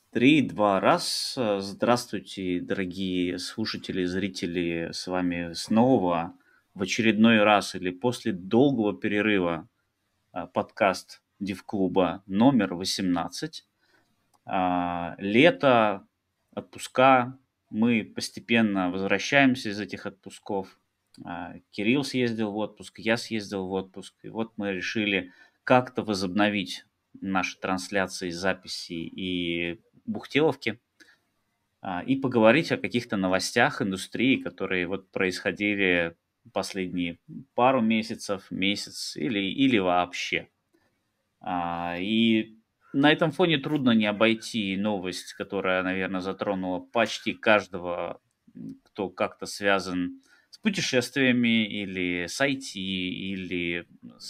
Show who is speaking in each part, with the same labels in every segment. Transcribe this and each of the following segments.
Speaker 1: Три, два, раз. Здравствуйте, дорогие слушатели, зрители. С вами снова в очередной раз или после долгого перерыва подкаст Див-клуба номер 18. Лето, отпуска. Мы постепенно возвращаемся из этих отпусков. Кирилл съездил в отпуск, я съездил в отпуск. И вот мы решили как-то возобновить наши трансляции, записи и бухтеловки и поговорить о каких-то новостях индустрии, которые вот происходили последние пару месяцев, месяц или вообще. И на этом фоне трудно не обойти новость, которая, наверное, затронула почти каждого, кто как-то связан с путешествиями или с IT, или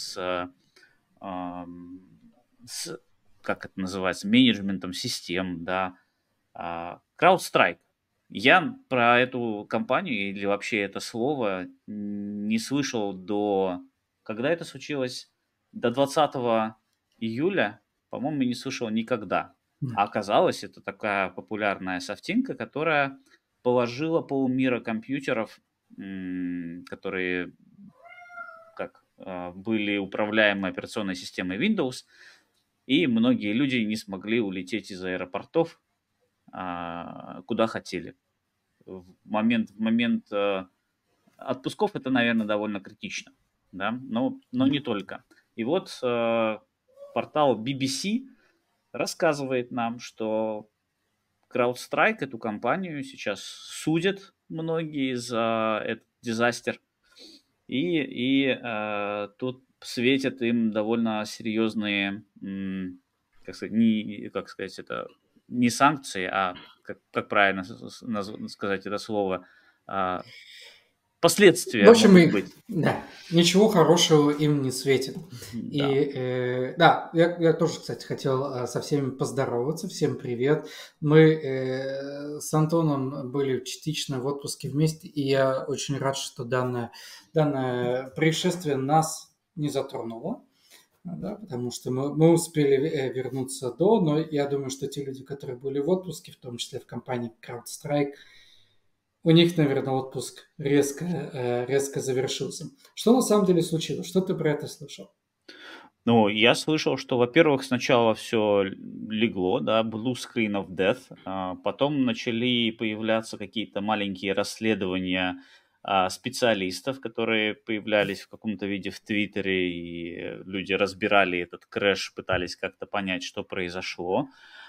Speaker 1: ам, с как это называется, менеджментом систем, да. CrowdStrike. Я про эту компанию или вообще это слово не слышал до... Когда это случилось? До 20 июля, по-моему, не слышал никогда. А оказалось, это такая популярная софтинка, которая положила полмира компьютеров, которые были управляемы операционной системой Windows, и многие люди не смогли улететь из аэропортов, куда хотели. В момент отпусков это, наверное, довольно критично, да, но не только. И вот портал BBC рассказывает нам, что CrowdStrike, эту компанию, сейчас судят многие за этот дизастер, и тут светят им довольно серьезные, как сказать это, не санкции, а как правильно сказать это слово, а,
Speaker 2: В
Speaker 1: последствия
Speaker 2: общем,
Speaker 1: могут быть.
Speaker 2: да, ничего хорошего им не светит.
Speaker 1: Да.
Speaker 2: И да, я тоже, кстати, хотел со всеми поздороваться. Всем привет. Мы с Антоном были частично в отпуске вместе, и я очень рад, что данное происшествие нас не затронуло. Да, потому что мы успели вернуться до, но я думаю, что те люди, которые были в отпуске, в том числе в компании CrowdStrike, у них, наверное, отпуск резко завершился. Что на самом деле случилось? Что ты про это слышал?
Speaker 1: Ну, я слышал, что, во-первых, сначала все легло, да, blue screen of death, потом начали появляться какие-то маленькие расследования специалистов, которые появлялись в каком-то виде в Твиттере, и люди разбирали этот крэш, пытались как-то понять, что произошло.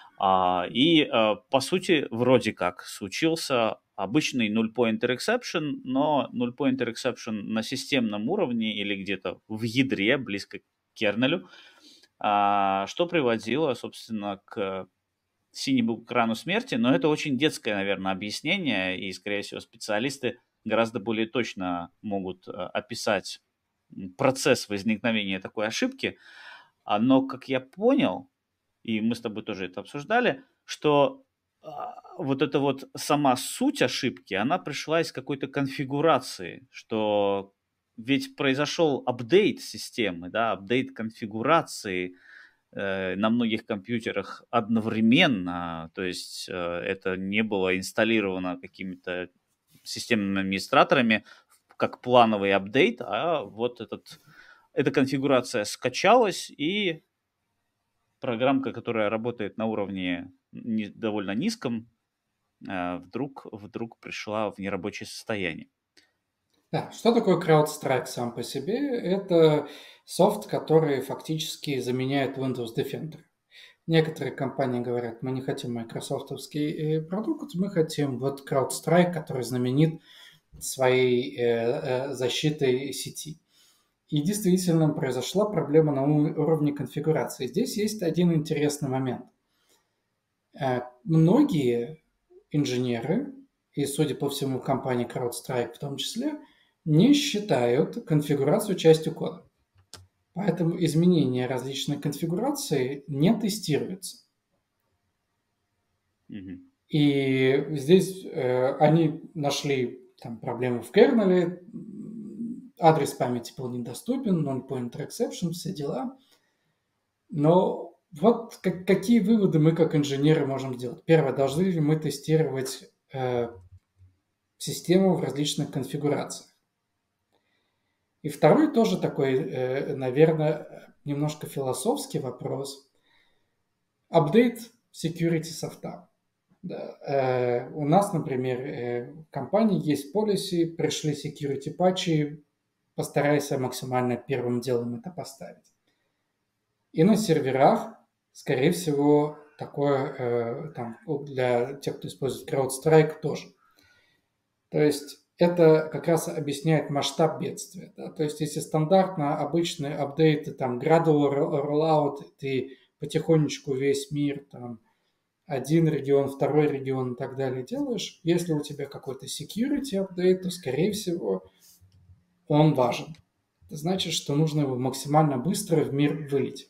Speaker 1: По сути, вроде как случился обычный null-pointer exception, но null-pointer exception на системном уровне или где-то в ядре, близко к кернелю, что приводило, собственно, к синему экрану смерти. Но это очень детское, наверное, объяснение, и, скорее всего, специалисты гораздо более точно могут описать процесс возникновения такой ошибки. Но, как я понял, и мы с тобой тоже это обсуждали, что вот эта вот сама суть ошибки, она пришла из какой-то конфигурации, что ведь произошел апдейт системы, да, апдейт конфигурации на многих компьютерах одновременно, то есть это не было инсталлировано какими-то системными администраторами как плановый апдейт, а вот эта конфигурация скачалась, и программка, которая работает на уровне довольно низком, вдруг пришла в нерабочее состояние.
Speaker 2: Да, что такое CrowdStrike сам по себе? Это софт, который фактически заменяет Windows Defender. Некоторые компании говорят, мы не хотим майкрософтовский продукт, мы хотим вот CrowdStrike, который знаменит своей защитой сети. И действительно произошла проблема на уровне конфигурации. Здесь есть один интересный момент. Многие инженеры, и, судя по всему, компания CrowdStrike в том числе, не считают конфигурацию частью кода. Поэтому изменения различной конфигурации не тестируются.
Speaker 1: Мгм.
Speaker 2: И здесь они нашли там проблему в кернеле, адрес памяти был недоступен, non-pointer exception, все дела. Но Вот какие выводы мы как инженеры можем сделать? Первое, должны ли мы тестировать систему в различных конфигурациях? И второй тоже такой, наверное, немножко философский вопрос. Апдейт security софта. Да. У нас, например, в компании есть policy, пришли security патчи, постарайся максимально первым делом это поставить. И на серверах, скорее всего, такое там, для тех, кто использует CrowdStrike, тоже. То есть это как раз объясняет масштаб бедствия. Да? То есть если стандартно обычные апдейты, там, gradual rollout, ты потихонечку весь мир, там, один регион, второй регион и так далее делаешь, если у тебя какой-то security апдейт, то, скорее всего, он важен. Это значит, что нужно его максимально быстро в мир вылить.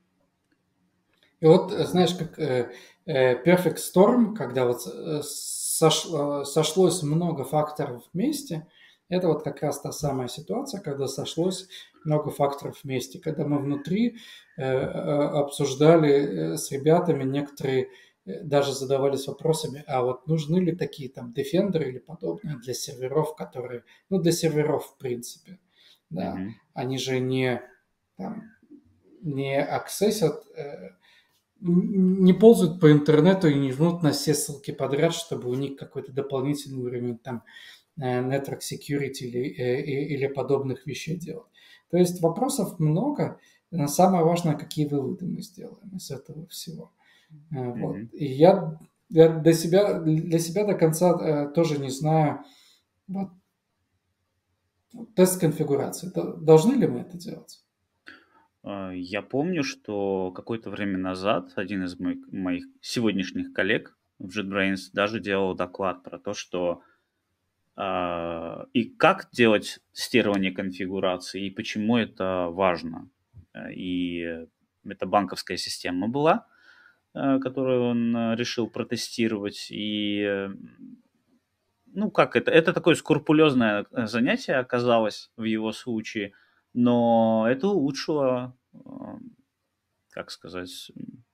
Speaker 2: И вот, знаешь, как Perfect Storm, когда вот сошлось много факторов вместе, это вот как раз та самая ситуация, когда сошлось много факторов вместе, когда мы внутри обсуждали с ребятами, некоторые даже задавались вопросами, а вот нужны ли такие там Defender или подобное для серверов, которые, ну, для серверов в принципе, да,
Speaker 1: Мгм.
Speaker 2: они же не, там, не аксессят, не ползают по интернету и не жмут на все ссылки подряд, чтобы у них какой-то дополнительный уровень там network security или подобных вещей делать. То есть вопросов много. Но самое важное, какие выводы мы сделаем из этого всего. Вот.
Speaker 1: Мгм.
Speaker 2: И я для себя до конца тоже не знаю, вот, тест конфигурации. Должны ли мы это делать?
Speaker 1: Я помню, что какое-то время назад один из моих сегодняшних коллег в JetBrains даже делал доклад про то, что и как делать тестирование конфигурации, и почему это важно. И это банковская система была, которую он решил протестировать. И, ну, как это? Это такое скрупулезное занятие оказалось в его случае, но это улучшило, как сказать,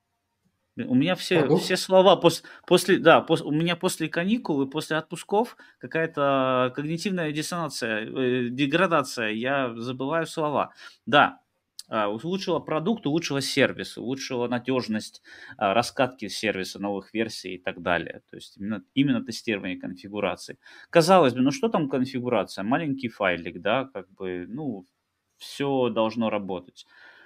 Speaker 1: у меня все
Speaker 2: Продукт?
Speaker 1: слова после, да, у меня после каникул и после отпусков какая-то когнитивная диссонация, деградация. Я забываю слова. Да, улучшила продукт, улучшила сервис, улучшила надежность, раскатки сервиса, новых версий и так далее. То есть именно тестирование конфигурации. Казалось бы, ну что там конфигурация? Маленький файлик, да, как бы, ну, все должно работать.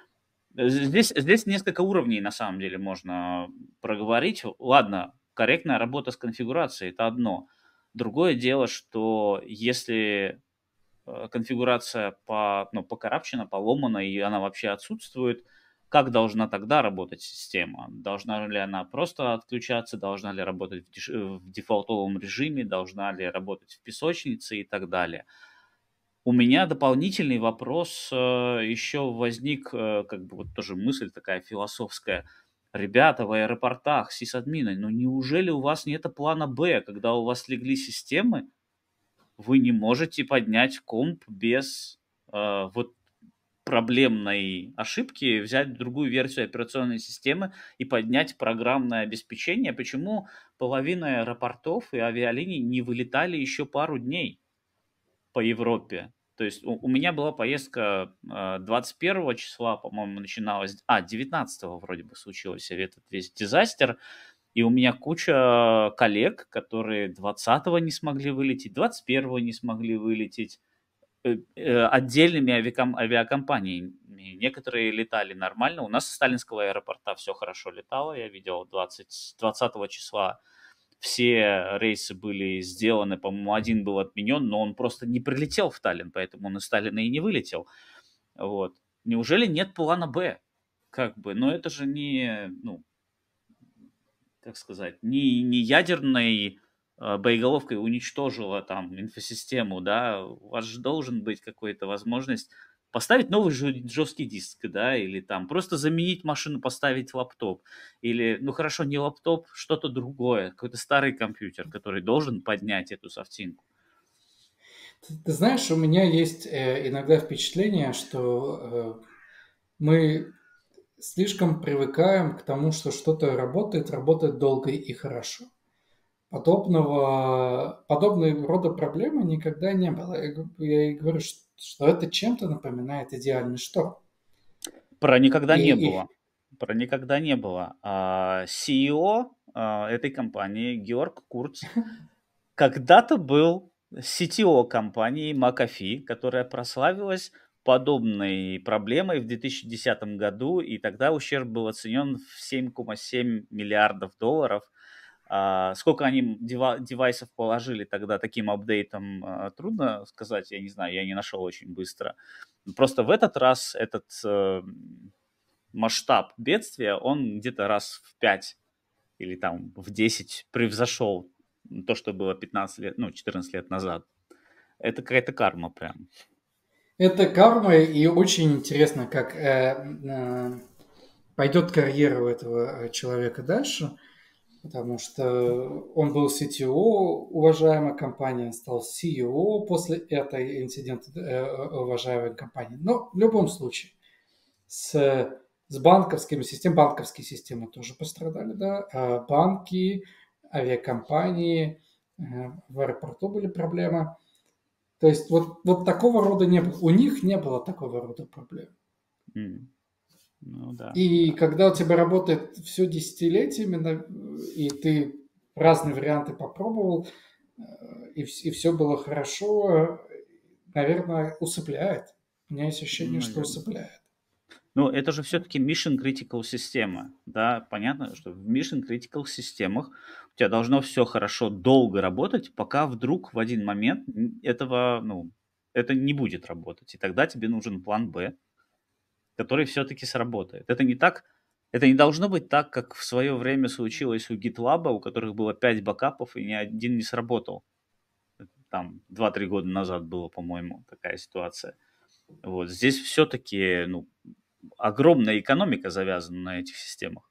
Speaker 1: Здесь несколько уровней на самом деле можно проговорить. Ладно, корректная работа с конфигурацией — это одно. Другое дело, что если, конфигурация покарабчена, поломана и она вообще отсутствует, как должна тогда работать система? Должна ли она просто отключаться, должна ли работать в дефолтовом режиме, должна ли работать в песочнице и так далее? У меня дополнительный вопрос, еще возник, как бы вот тоже мысль такая философская. Ребята в аэропортах, сисадмины, ну неужели у вас нет плана Б, когда у вас легли системы, вы не можете поднять комп без вот проблемной ошибки, взять другую версию операционной системы и поднять программное обеспечение? Почему половина аэропортов и авиалиний не вылетали еще пару дней по Европе? То есть у меня была поездка 21 числа, по-моему, начиналась, 19 вроде бы случился этот весь дизастер, и у меня куча коллег, которые 20 не смогли вылететь, 21 не смогли вылететь, отдельными авиакомпаниями. Некоторые летали нормально. У нас с Сталинского аэропорта все хорошо летало. Я видел 20 числа все рейсы были сделаны, по-моему, один был отменен, но он просто не прилетел в Таллин, поэтому он из Таллина и не вылетел. Вот. Неужели нет плана Б? Как бы, но это же не, ну, как сказать, не ядерной боеголовкой уничтожила там инфосистему, да, у вас же должен быть какая-то возможность поставить новый жесткий диск, да, или там просто заменить машину, поставить лаптоп, или, ну хорошо, не лаптоп, что-то другое, какой-то старый компьютер, который должен поднять эту софтинку.
Speaker 2: Ты знаешь, у меня есть иногда впечатление, что мы слишком привыкаем к тому, что что-то работает долго и хорошо. Подобного рода проблемы никогда не было. Я и говорю, что это чем-то напоминает идеальный шторм.
Speaker 1: Про никогда
Speaker 2: И,
Speaker 1: не
Speaker 2: и
Speaker 1: было. Про никогда не было. CEO этой компании Георг Курц когда-то был CTO компании McAfee, которая прославилась подобной проблемой в 2010 году, и тогда ущерб был оценен в 7,7 миллиардов долларов. Сколько они девайсов положили тогда таким апдейтом, трудно сказать, я не знаю, я не нашел очень быстро. Просто в этот раз этот масштаб бедствия, он где-то раз в 5 или там в 10 превзошел то, что было 15 лет, ну, 14 лет назад. Это какая-то карма прям.
Speaker 2: это карма, и очень интересно, как пойдет карьера у этого человека дальше, потому что он был CTO, уважаемой компании, стал CEO после этого инцидента уважаемой компании. Но в любом случае, с банковские системы тоже пострадали, да, банки, авиакомпании, в аэропорту были проблемы. То есть вот такого рода не было. У них не было такого рода проблем.
Speaker 1: Ну да.
Speaker 2: И когда у тебя работает все десятилетиями, и ты разные варианты попробовал, и все было хорошо, наверное, усыпляет. У меня есть ощущение, что
Speaker 1: Наверное.
Speaker 2: усыпляет.
Speaker 1: Ну, это же все-таки mission critical система, да, понятно, что в mission critical системах у тебя должно все хорошо долго работать, пока вдруг в один момент этого, ну, это не будет работать, и тогда тебе нужен план Б, который все-таки сработает. Это не должно быть так, как в свое время случилось у GitLab, у которых было 5 бэкапов, и ни один не сработал. Там 2-3 года назад было, по-моему, такая ситуация. Вот здесь все-таки, ну, огромная экономика завязана на этих системах.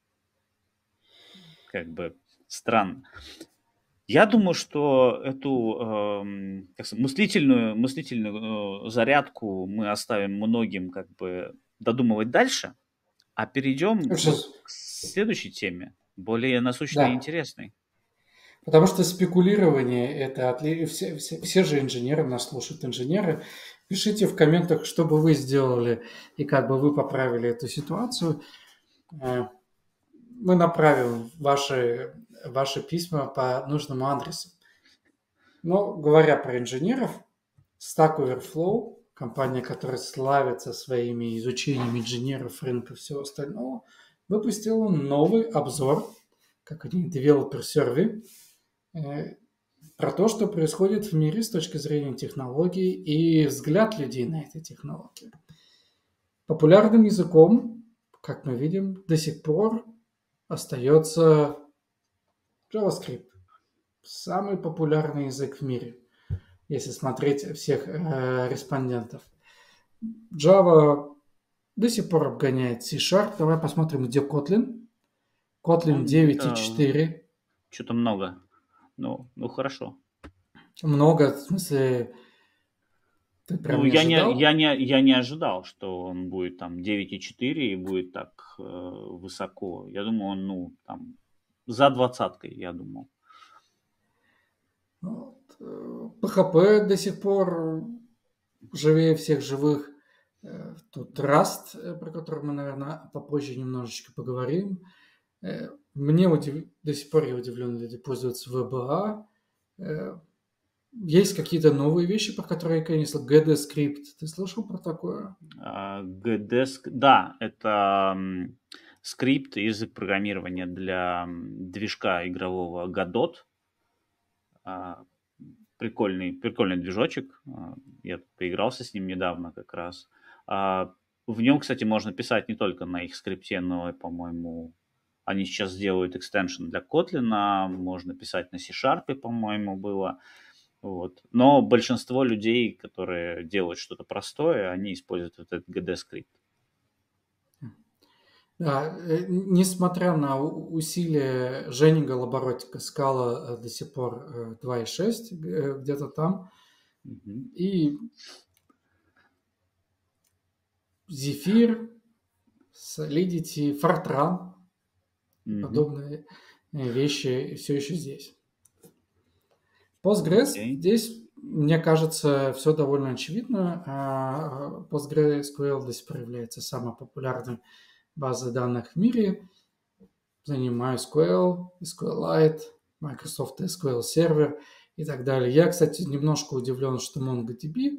Speaker 1: Как бы странно. Я думаю, что эту как сказать, мыслительную зарядку мы оставим многим как бы додумывать дальше, а перейдем
Speaker 2: Потому
Speaker 1: вот
Speaker 2: что,
Speaker 1: к следующей теме, более насущной и
Speaker 2: да,
Speaker 1: интересной.
Speaker 2: потому что спекулирование это все же инженеры, нас слушают инженеры. Пишите в комментах, что бы вы сделали и как бы вы поправили эту ситуацию. Э, Мы направим ваши письма по нужному адресу. Но говоря про инженеров, Stack Overflow, компания, которая славится своими изучениями инженеров, рынка и всего остального, выпустила новый обзор, как они, Developer Survey, про то, что происходит в мире с точки зрения технологий и взгляд людей на эти технологии. Популярным языком, как мы видим, до сих пор остается JavaScript. Самый популярный язык в мире, если смотреть всех респондентов. Java до сих пор обгоняет C-Sharp. Давай посмотрим, где Kotlin. Kotlin
Speaker 1: Ну, это
Speaker 2: 9.4.
Speaker 1: что-то много. Ну хорошо.
Speaker 2: Много, в смысле, ты
Speaker 1: Ну,
Speaker 2: прям не ожидал?
Speaker 1: я не ожидал, что он будет там 9,4 и будет так высоко. Я думаю, он, ну, там, за двадцаткой, я думал.
Speaker 2: Вот. PHP до сих пор живее всех живых. Тут Rust, про который мы, наверное, попозже немножечко поговорим. Мне до сих пор я удивлен, люди пользуются VBA. Есть какие-то новые вещи, про которые я конечно, GD-скрипт. Ты слышал про такое?
Speaker 1: Да, это скрипт, язык программирования для движка игрового Godot. А, прикольный движочек. Я поигрался с ним недавно как раз. В нем, кстати, можно писать не только на их скрипте, но и, по-моему, они сейчас делают экстеншн для Kotlin, можно писать на C-Sharp, по-моему, было. Вот. Но большинство людей, которые делают что-то простое, они используют вот этот GD-скрипт.
Speaker 2: Да, несмотря на усилия Жени Голобородько, скала до сих пор 2.6, где-то там.
Speaker 1: Мгм.
Speaker 2: И Зефир Solidity, Fortran и
Speaker 1: Мгм.
Speaker 2: подобные вещи все еще здесь. Postgres,
Speaker 1: Окей.
Speaker 2: здесь, мне кажется, все довольно очевидно. PostgreSQL до сих пор является самой популярной базой данных в мире. За ним MySQL, SQLite, Microsoft SQL Server и так далее. Я, кстати, немножко удивлен, что MongoDB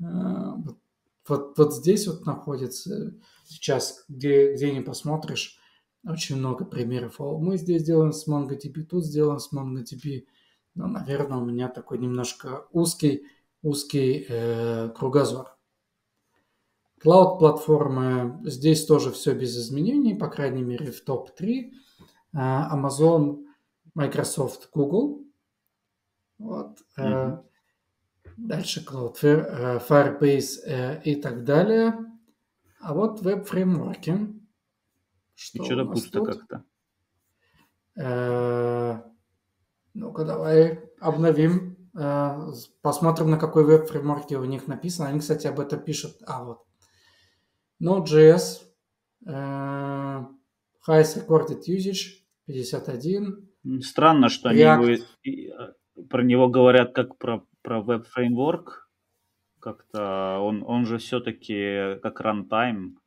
Speaker 2: вот здесь вот находится сейчас, где не посмотришь, очень много примеров. Мы здесь сделаем с MongoDB, тут сделаем с MongoDB. Но, наверное, у меня такой немножко узкий кругозор. Клауд-платформы, здесь тоже все без изменений, по крайней мере, в топ-3. Amazon, Microsoft, Google. Вот.
Speaker 1: Мгм.
Speaker 2: Дальше Cloudflare, Firebase и так далее. А вот веб-фреймворки.
Speaker 1: И
Speaker 2: Что у
Speaker 1: что-то
Speaker 2: нас
Speaker 1: пусто
Speaker 2: тут?
Speaker 1: как-то.
Speaker 2: Ну-ка, давай обновим. Посмотрим, на какой веб-фреймворке у них написано. Они, кстати, об этом пишут. Вот. Node.js. Highest recorded usage 51.
Speaker 1: Странно, что они его,
Speaker 2: React.
Speaker 1: про него говорят как про веб-фреймворк. Как-то он же все-таки как рантайм.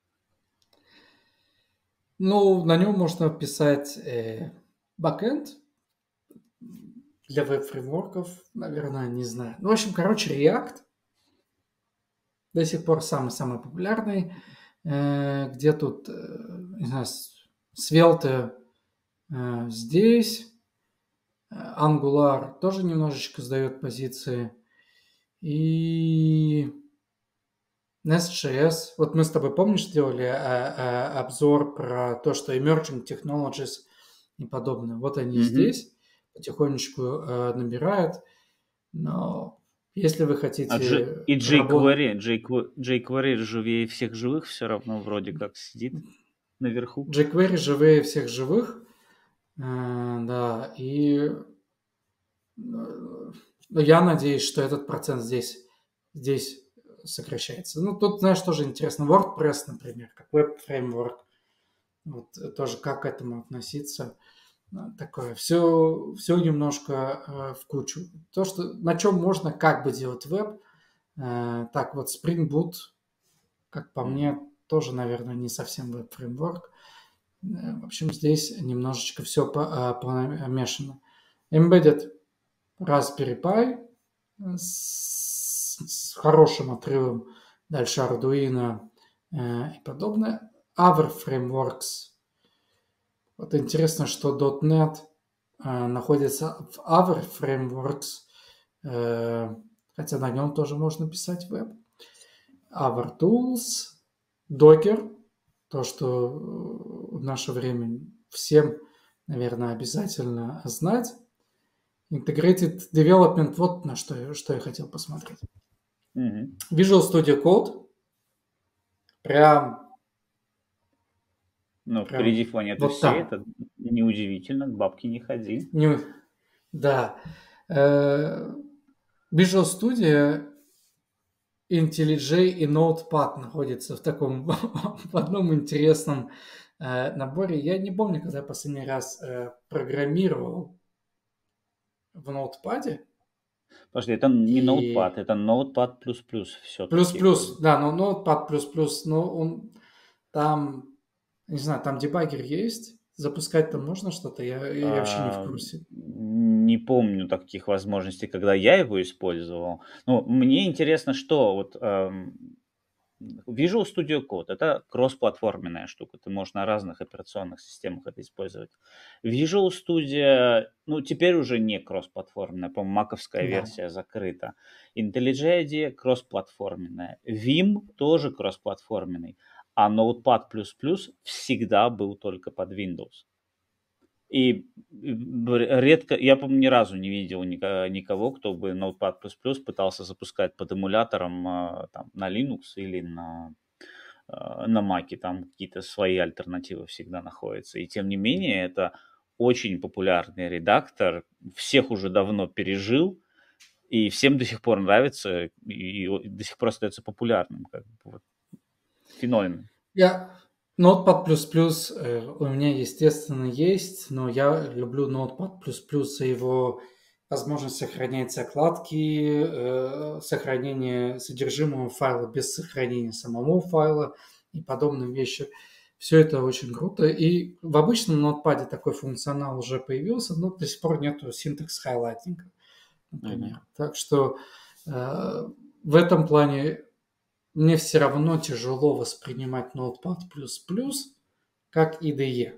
Speaker 2: Ну, на нем можно писать бэкэнд для веб-фреймворков, наверное, не знаю. Ну, в общем, короче, React до сих пор самый-самый популярный. Где тут, не знаю, Svelte здесь. Angular тоже немножечко сдает позиции. И Nest.js. Вот мы с тобой, помнишь, делали обзор про то, что Emerging Technologies и подобное. Вот они
Speaker 1: Мгм.
Speaker 2: здесь потихонечку набирают. Но если вы хотите
Speaker 1: И
Speaker 2: работать...
Speaker 1: jQuery живее всех живых все равно вроде как сидит наверху.
Speaker 2: jQuery живее всех живых. Да, и я надеюсь, что этот процент здесь сокращается. Ну, тут, знаешь, тоже интересно. WordPress, например, как веб-фреймворк. Вот тоже как к этому относиться. Такое все немножко в кучу. То, что на чем можно как бы делать веб. Так вот, Spring Boot, как по
Speaker 1: Мгм.
Speaker 2: мне, тоже, наверное, не совсем веб-фреймворк. В общем, здесь немножечко все помешано. Embedded Raspberry Pi с хорошим отрывом. Дальше Arduino и подобное. Other Frameworks. Вот интересно, что .NET находится в Other Frameworks, хотя на нем тоже можно писать веб. Other Tools, Docker, то, что в наше время всем, наверное, обязательно знать. Integrated Development, вот на что я хотел посмотреть.
Speaker 1: Мгм.
Speaker 2: Visual Studio Code, прям
Speaker 1: Но впереди планеты
Speaker 2: вот
Speaker 1: всей,
Speaker 2: там.
Speaker 1: это неудивительно, к бабке не ходи.
Speaker 2: Да. Visual Studio, IntelliJ и Notepad находятся в таком в одном интересном наборе. Я не помню, когда я последний раз программировал в Notepad.
Speaker 1: Подожди, это не
Speaker 2: И
Speaker 1: Notepad, это Notepad++ все-таки.
Speaker 2: плюс-плюс, да, но Notepad плюс-плюс, но он там, не знаю, там дебаггер есть, запускать там можно что-то, я вообще не в курсе.
Speaker 1: Не помню таких возможностей, когда я его использовал. Ну, мне интересно, что вот Visual Studio Code — это кроссплатформенная штука. Ты можешь на разных операционных системах это использовать. Visual Studio, ну, теперь уже не кроссплатформенная, по-моему, маковская
Speaker 2: Да.
Speaker 1: версия закрыта. IntelliJ IDEA кроссплатформенная. Vim тоже кроссплатформенный. А Notepad++ всегда был только под Windows. И редко, я, по-моему, ни разу не видел никого, кто бы Notepad++ пытался запускать под эмулятором там, на Linux или на Mac. Там какие-то свои альтернативы всегда находятся. И тем не менее, это очень популярный редактор, всех уже давно пережил, и всем до сих пор нравится, и до сих пор остается популярным. Как бы, вот, феномен.
Speaker 2: Я, Notepad++, у меня, естественно, есть, но я люблю Notepad++ за его возможность сохранять закладки, сохранение содержимого файла без сохранения самого файла и подобные вещи. Все это очень круто. И в обычном Notepad такой функционал уже появился, но до сих пор нету синтекс-хайлайтинга,
Speaker 1: Мгм.
Speaker 2: например. Так что в этом плане мне все равно тяжело воспринимать Notepad++ как IDE.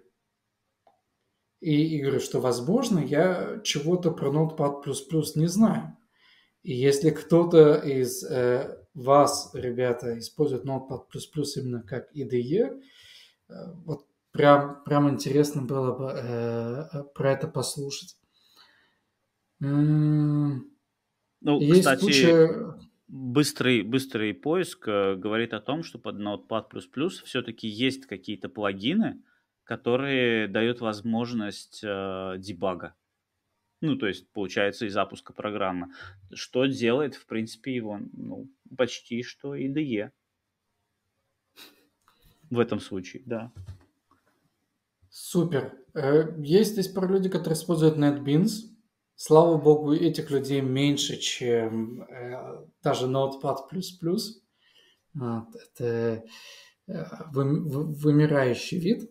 Speaker 2: И говорю, что, возможно, я чего-то про Notepad++ не знаю. И если кто-то из вас, ребята, использует Notepad++ именно как IDE, вот прям интересно было бы про это послушать.
Speaker 1: Ну,
Speaker 2: Есть
Speaker 1: кстати,
Speaker 2: куча...
Speaker 1: быстрый поиск, говорит о том, что под Notepad++ все-таки есть какие-то плагины, которые дают возможность, дебага. Ну, то есть, получается, и запуска программы. Что делает, в принципе, его, ну, почти что IDE в этом случае, да.
Speaker 2: Супер. Есть здесь пару людей, которые используют NetBeans. Слава богу, этих людей меньше, чем даже Notepad++. Вот, это вымирающий вид.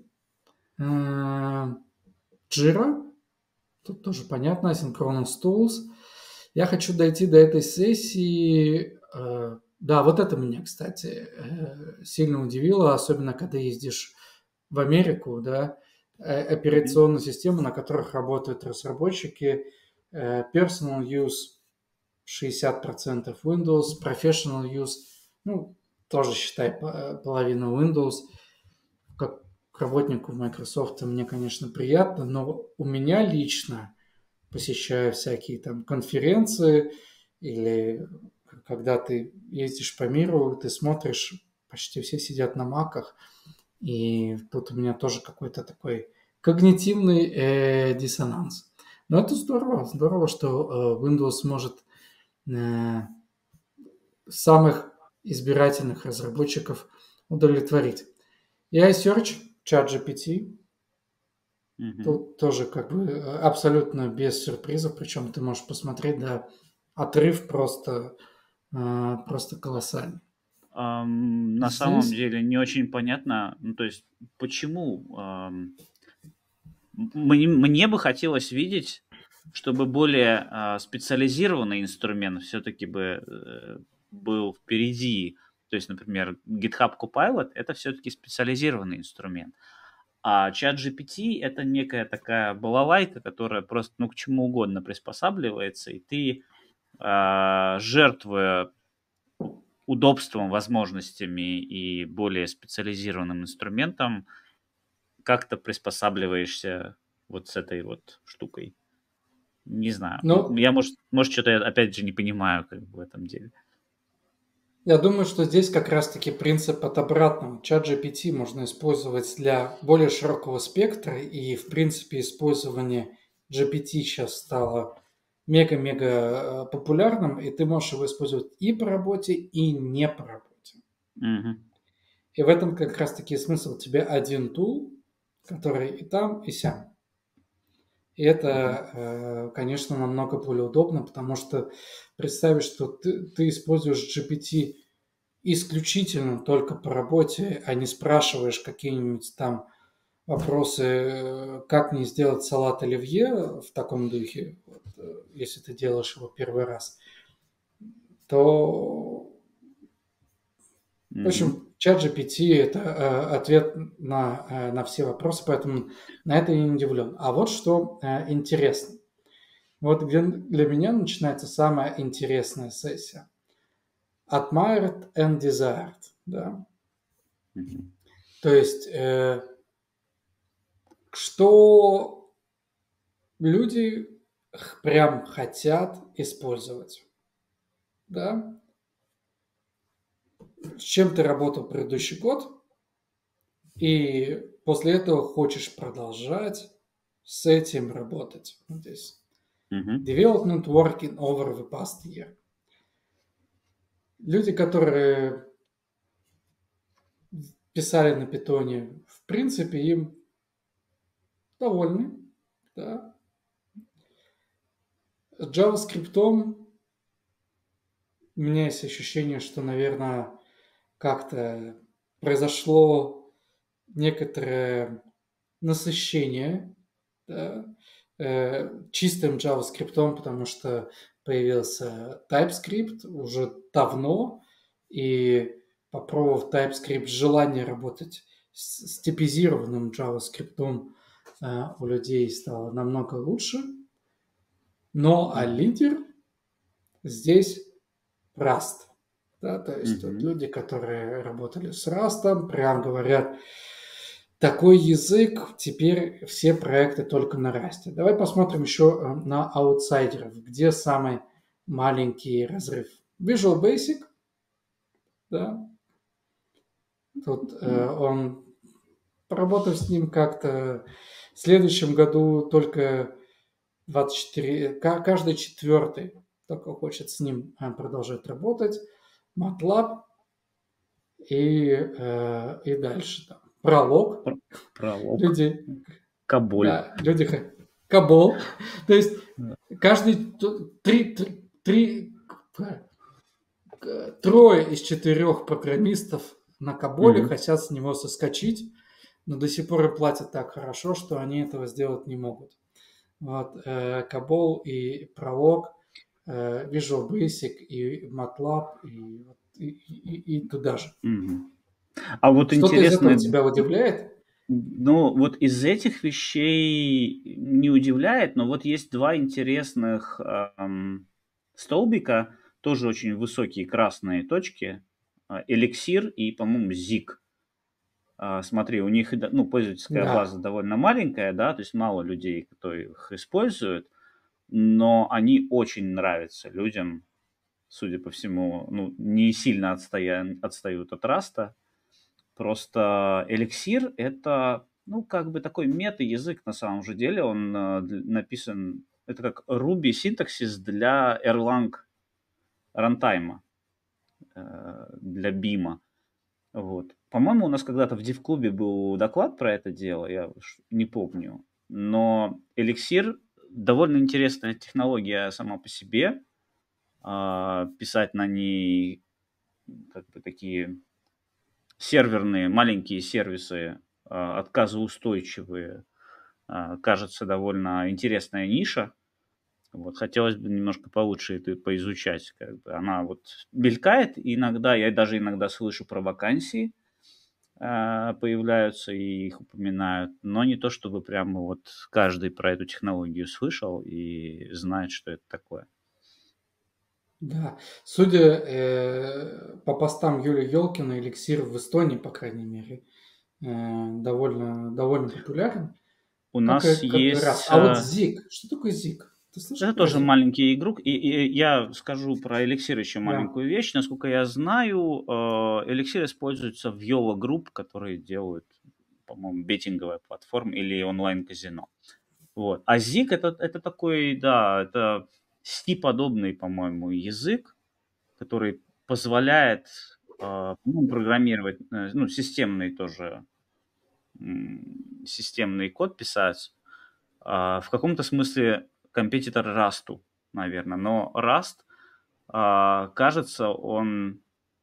Speaker 2: Jira. Тут тоже понятно. Asynchronous Tools. Я хочу дойти до этой сессии. Да, вот это меня, кстати, сильно удивило, особенно когда ездишь в Америку, да,
Speaker 1: Мгм.
Speaker 2: операционные системы, на которых работают разработчики, personal use 60% Windows, professional use, ну, тоже считай половину Windows. Как работнику Microsoft мне, конечно, приятно, но у меня лично, посещая всякие там конференции или когда ты ездишь по миру, ты смотришь, почти все сидят на маках, и тут у меня тоже какой-то такой когнитивный диссонанс. Но это здорово, здорово, что Windows может самых избирательных разработчиков удовлетворить. И iSearch, ChatGPT,
Speaker 1: Мгм.
Speaker 2: тут тоже как бы абсолютно без сюрпризов, причем ты можешь посмотреть, да, отрыв просто колоссальный.
Speaker 1: На самом
Speaker 2: Здесь,
Speaker 1: деле не очень понятно, ну, то есть, почему, мне бы хотелось видеть, чтобы более, специализированный инструмент все-таки бы, был впереди. То есть, например, GitHub Copilot — это все-таки специализированный инструмент. А ChatGPT — это некая такая балалайка, которая просто, ну, к чему угодно приспосабливается, и ты, жертвуя удобством, возможностями и более специализированным инструментом, как-то приспосабливаешься вот с этой вот штукой. Не знаю.
Speaker 2: ну,
Speaker 1: Я, может, что-то я опять же не понимаю как бы в этом деле.
Speaker 2: я думаю, что здесь как раз-таки принцип от обратного. ChatGPT можно использовать для более широкого спектра, и, в принципе, использование GPT сейчас стало мега-мега популярным, и ты можешь его использовать и по работе, и не по работе.
Speaker 1: Мгм.
Speaker 2: И в этом как раз-таки смысл. Тебе один тул, который и там, и сям. И
Speaker 1: Мгм.
Speaker 2: это, конечно, намного более удобно, потому что представить, что ты используешь GPT исключительно только по работе, а не спрашиваешь какие-нибудь там вопросы, как мне сделать салат оливье в таком духе, вот, если ты делаешь его первый раз, то, в
Speaker 1: Мгм.
Speaker 2: общем, чат GPT – это ответ на все вопросы, поэтому на это я не удивлен. А вот что интересно. Вот где для меня начинается самая интересная сессия. Admired and desired. Да?
Speaker 1: Мгм.
Speaker 2: То есть, что люди прям хотят использовать. Да? С чем ты работал предыдущий год, и после этого хочешь продолжать с этим работать. Вот здесь.
Speaker 1: Мгм.
Speaker 2: Development working over the past year. Люди, которые писали на питоне принципе, им довольны. Да. С JavaScript у меня есть ощущение, что, наверное, как-то произошло некоторое насыщение, да, чистым JavaScript, потому что появился TypeScript уже давно, и попробовав TypeScript, желание работать с типизированным JavaScript у людей стало намного лучше. Но лидер здесь Rust. Да, то есть вот люди, которые работали с Rust, прям говорят, такой язык, теперь все проекты только на Rust. Давай посмотрим еще на аутсайдеров, где самый маленький разрыв. Visual Basic, да, тут он, поработав с ним как-то, в следующем году только 24, каждый четвертый только хочет с ним продолжать работать. MATLAB и дальше там. Пролог.
Speaker 1: Пролог.
Speaker 2: Люди,
Speaker 1: Каболь.
Speaker 2: да, люди Кабол. То есть каждый трое из 4 программистов на Каболе хотят с него соскочить, но до сих пор им платят так хорошо, что они этого сделать не могут. Вот, Кабол и Пролог, Visual Basic и MATLAB и туда же.
Speaker 1: А вот
Speaker 2: Что-то
Speaker 1: интересно,
Speaker 2: из этого тебя удивляет?
Speaker 1: Ну, вот из этих вещей не удивляет, но вот есть два интересных столбика, тоже очень высокие красные точки, эликсир и, по-моему, зиг. Смотри, у них пользовательская база довольно маленькая, да, то есть мало людей, которые их используют, но они очень нравятся людям, судя по всему, не сильно отстают от Раста. Просто эликсир это, как бы такой мета-язык на самом же деле. Он написан, это как Ruby синтаксис для Erlang рантайма, для Бима. Вот. По-моему, у нас когда-то в Div-клубе был доклад про это дело, я не помню. Но эликсир довольно интересная технология сама по себе. Писать на ней как бы такие серверные, маленькие сервисы, отказоустойчивые, кажется, довольно интересная ниша. Вот, хотелось бы немножко получше это поизучать. Как бы. Она вот мелькает иногда, я даже иногда слышу про вакансии, появляются и их упоминают, но не то, чтобы прямо вот каждый про эту технологию слышал и знает, что это такое.
Speaker 2: Да, судя по постам Юлии Ёлкина, эликсир в Эстонии, по крайней мере, довольно популярен.
Speaker 1: У нас есть...
Speaker 2: Раз. А вот Зиг, что такое Зиг? Ты слышал
Speaker 1: Это
Speaker 2: про
Speaker 1: тоже
Speaker 2: Зиг?
Speaker 1: маленький игрок. И я скажу про эликсир еще маленькую вещь. Насколько я знаю, эликсир используется в Yola Group, которые делают, по-моему, беттинговая платформа или онлайн-казино. Вот. А Zig это такой, да, это C-подобный, по-моему, язык, который позволяет программировать, системный тоже, системный код писать. В каком-то смысле компетитор Rust, наверное. Но Rust, кажется, он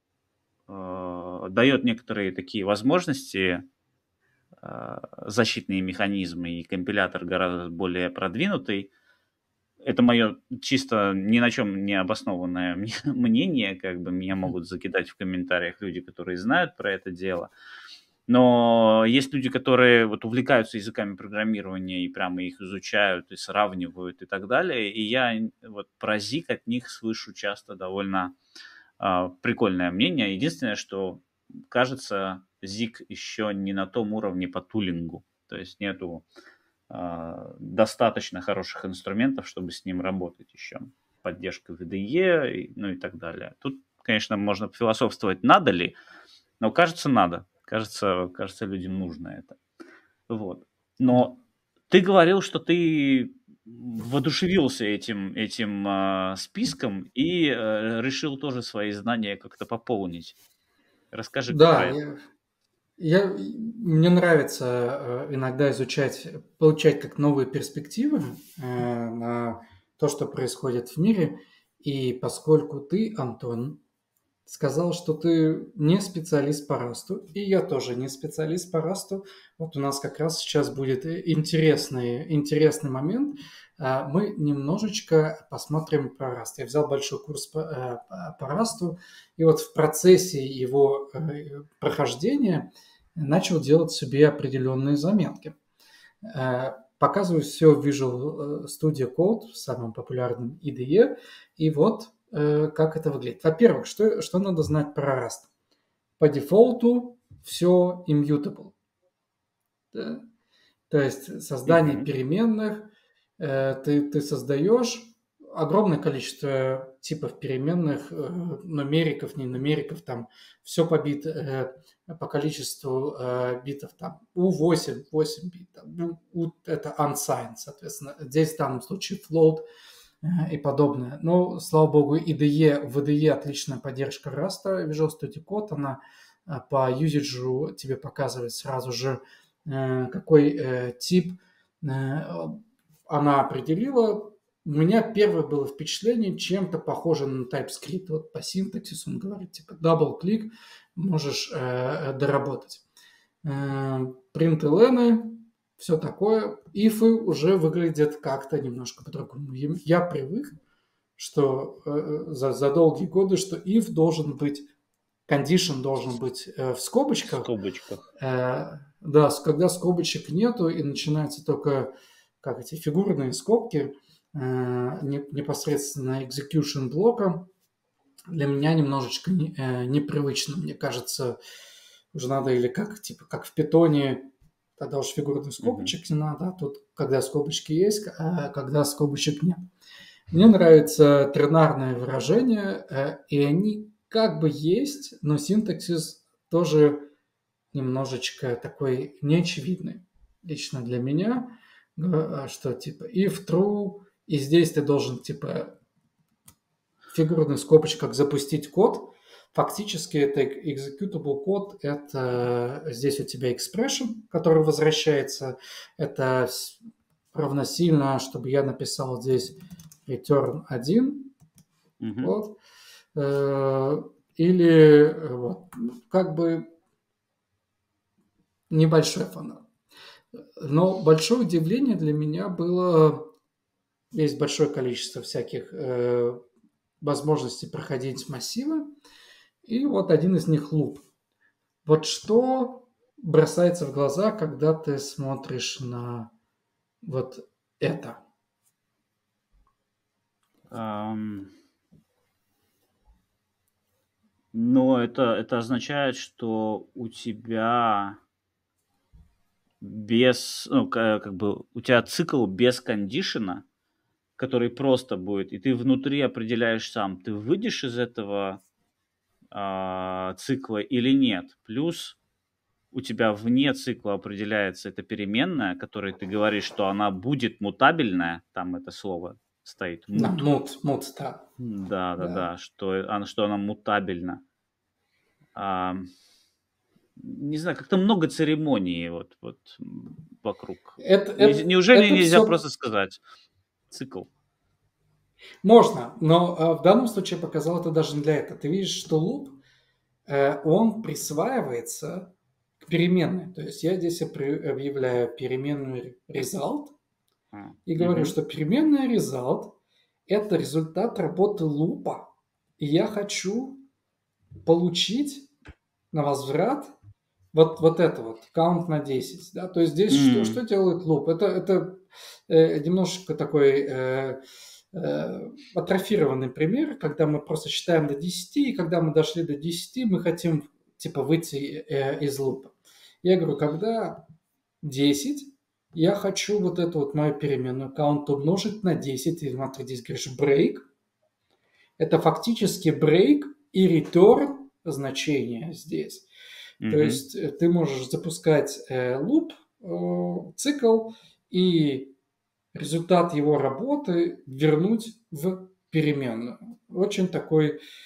Speaker 1: дает некоторые такие возможности, защитные механизмы, и компилятор гораздо более продвинутый. Это мое чисто ни на чем не обоснованное мнение, как бы меня могут закидать в комментариях люди, которые знают про это дело. Но есть люди, которые вот увлекаются языками программирования и прямо их изучают и сравнивают и так далее. И я вот про Zig от них слышу часто довольно прикольное мнение. Единственное, что кажется, Zig еще не на том уровне по тулингу. То есть нету достаточно хороших инструментов, чтобы с ним работать еще. Поддержка VDE, и так далее. Тут, конечно, можно философствовать, надо ли, но кажется, надо. Кажется, людям нужно это. Вот. Но ты говорил, что ты воодушевился этим списком и решил тоже свои знания как-то пополнить. Расскажи про это.
Speaker 2: Мне нравится иногда получать как новые перспективы на то, что происходит в мире. И поскольку ты, Антон, сказал, что ты не специалист по расту, и я тоже не специалист по расту. Вот у нас как раз сейчас будет интересный момент. Мы немножечко посмотрим про раст. Я взял большой курс по расту, и вот в процессе его прохождения начал делать себе определенные заметки. Показываю все в Visual Studio Code, в самом популярном IDE, и вот как это выглядит. Во-первых, что надо знать про Rust? По дефолту все immutable. Да? То есть создание переменных, ты создаешь огромное количество типов переменных, нумериков, не нумериков, там все побито по количеству битов, там U8, 8 бит, там, это unsigned, соответственно. Здесь в данном случае float и подобное. Но, слава богу, в IDE отличная поддержка Rust, Visual Studio Code, она по юзиджу тебе показывает сразу же, какой тип она определила. У меня первое было впечатление чем-то похоже на TypeScript. Вот по синтаксису он говорит, типа, дабл-клик, можешь доработать. Println, все такое. Ифы уже выглядят как-то немножко по-другому. Я привык, что за долгие годы, что if должен быть, condition должен быть в
Speaker 1: В
Speaker 2: скобочках.
Speaker 1: скобочках.
Speaker 2: Да, когда скобочек нету и начинаются только как эти фигурные скобки, непосредственно execution блока, для меня немножечко непривычно. Мне кажется, уже надо или как в питоне, тогда уж фигурных скобочек не надо, а тут когда скобочки есть, а когда скобочек нет. Мне нравится тринарное выражение, и они как бы есть, но синтаксис тоже немножечко такой неочевидный. Лично для меня, что типа if true, и здесь ты должен типа в фигурных скобочках запустить код. Фактически это executable код, это здесь у тебя expression, который возвращается. Это равносильно, чтобы я написал здесь return 1. Вот. Или вот, как бы небольшой фанат. Но большое удивление для меня было, есть большое количество всяких возможностей проходить массивы, и вот один из них луп. Вот что бросается в глаза, когда ты смотришь на вот это?
Speaker 1: Но это означает, что у тебя как бы у тебя цикл без кондишена, который просто будет, и ты внутри определяешь сам, ты выйдешь из этого цикла или нет. Плюс у тебя вне цикла определяется эта переменная, которой ты говоришь, что она будет мутабельная, там это слово стоит,
Speaker 2: Да,
Speaker 1: мут.
Speaker 2: мут, да.
Speaker 1: Да, что она мутабельна. Не знаю, как-то много церемоний вот вокруг. Неужели
Speaker 2: Это
Speaker 1: нельзя
Speaker 2: все
Speaker 1: просто сказать цикл?
Speaker 2: можно, но в данном случае показал это даже не для этого. Ты видишь, что луп, он присваивается к переменной. То есть я здесь объявляю переменную result и говорю, что переменная result – это результат работы лупа. И я хочу получить на возврат вот это вот, count на 10. Да? То есть здесь что делает луп? Это немножечко такой атрофированный пример, когда мы просто считаем до 10, и когда мы дошли до 10, мы хотим типа выйти из лупа. Я говорю, когда 10, я хочу вот эту вот мою переменную count умножить на 10, и смотри, здесь говоришь break. Это фактически break и return значение здесь. То есть ты можешь запускать луп, цикл, и результат его работы вернуть в переменную. Очень такой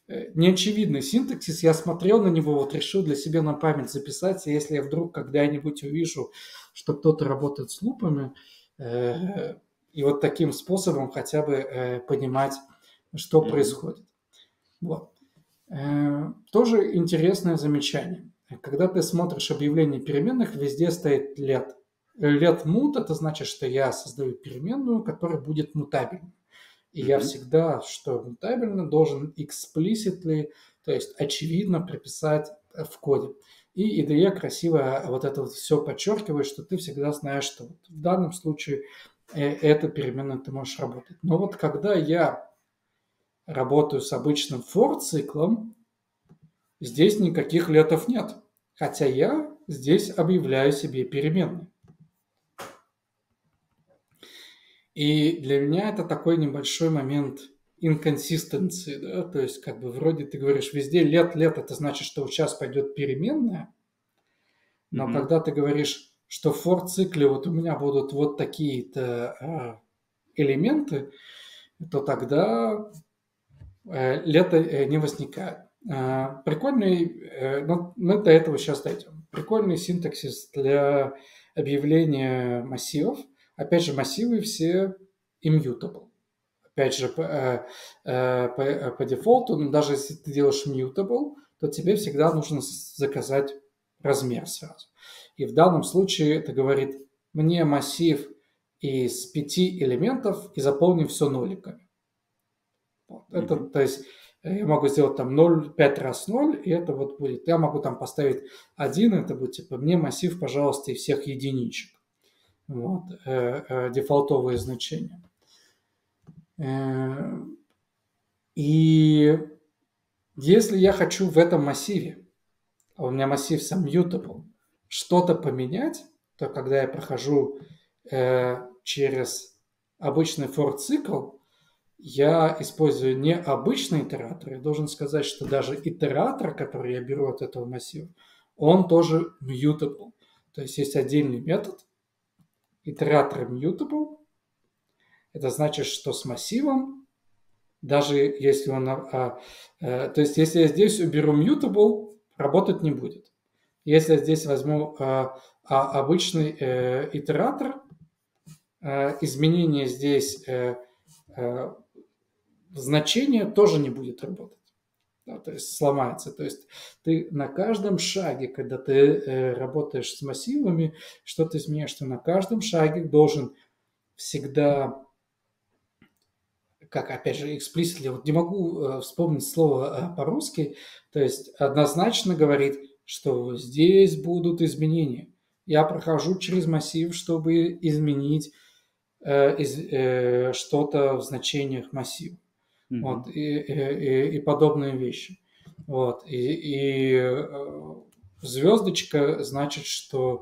Speaker 2: неочевидный синтаксис. Я смотрел на него, вот решил для себя на память записать. И если я вдруг когда-нибудь увижу, что кто-то работает с лупами, и вот таким способом хотя бы понимать, что происходит. Вот. Тоже интересное замечание. Когда ты смотришь объявление переменных, везде стоит let. Let mut – это значит, что я создаю переменную, которая будет мутабельной. И я всегда, что мутабельно, должен explicitly, то есть очевидно прописать в коде. И IDE красиво вот это вот все подчеркивает, что ты всегда знаешь, что вот в данном случае эта переменная ты можешь работать. Но вот когда я работаю с обычным for циклом, здесь никаких летов нет. Хотя я здесь объявляю себе переменные. И для меня это такой небольшой момент инконсистенции, да, то есть как бы вроде ты говоришь везде лет, это значит, что вот сейчас пойдет переменная, но когда ты говоришь, что в for цикле вот у меня будут вот такие-то элементы, то тогда лето не возникает. Прикольный, ну, мы до этого сейчас дойдем. Прикольный синтаксис для объявления массивов. Опять же, массивы все immutable. Опять же, по дефолту, но даже если ты делаешь mutable, то тебе всегда нужно заказать размер сразу. И в данном случае это говорит, мне массив из 5 элементов и заполни все ноликами. Вот. Это, то есть я могу сделать там 0, 5 раз 0, и это вот будет. Я могу там поставить 1, это будет типа мне массив, пожалуйста, из всех единичек. Вот. Дефолтовые значения. И если я хочу в этом массиве, а у меня массив сам mutable, что-то поменять, то когда я прохожу через обычный for цикл, я использую не обычный итератор. Я должен сказать, что даже итератор, который я беру от этого массива, он тоже mutable. То есть есть отдельный метод, итератор mutable. Это значит, что с массивом, даже если он... то есть если я здесь уберу mutable, работать не будет. Если я здесь возьму обычный итератор, изменение здесь значение тоже не будет работать. Да, то есть сломается. То есть ты на каждом шаге, когда ты работаешь с массивами, что-то изменяешь, ты на каждом шаге должен всегда, как опять же explicitly, вот не могу вспомнить слово по-русски, то есть однозначно говорит, что здесь будут изменения. Я прохожу через массив, чтобы изменить что-то в значениях массива. Вот, и подобные вещи. Вот, и звездочка значит, что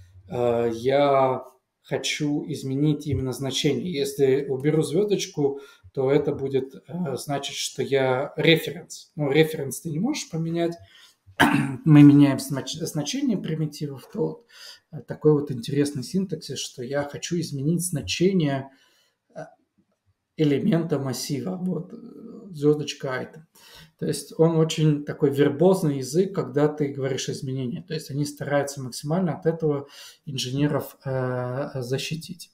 Speaker 2: я хочу изменить именно значение. Если уберу звездочку, то это будет значить, что я референс. Ну, референс ты не можешь поменять. Мы меняем значение примитивов, то вот такой вот интересный синтаксис, что я хочу изменить значение элемента массива, вот, звездочка item. То есть он очень такой вербозный язык, когда ты говоришь изменения. То есть они стараются максимально от этого инженеров защитить.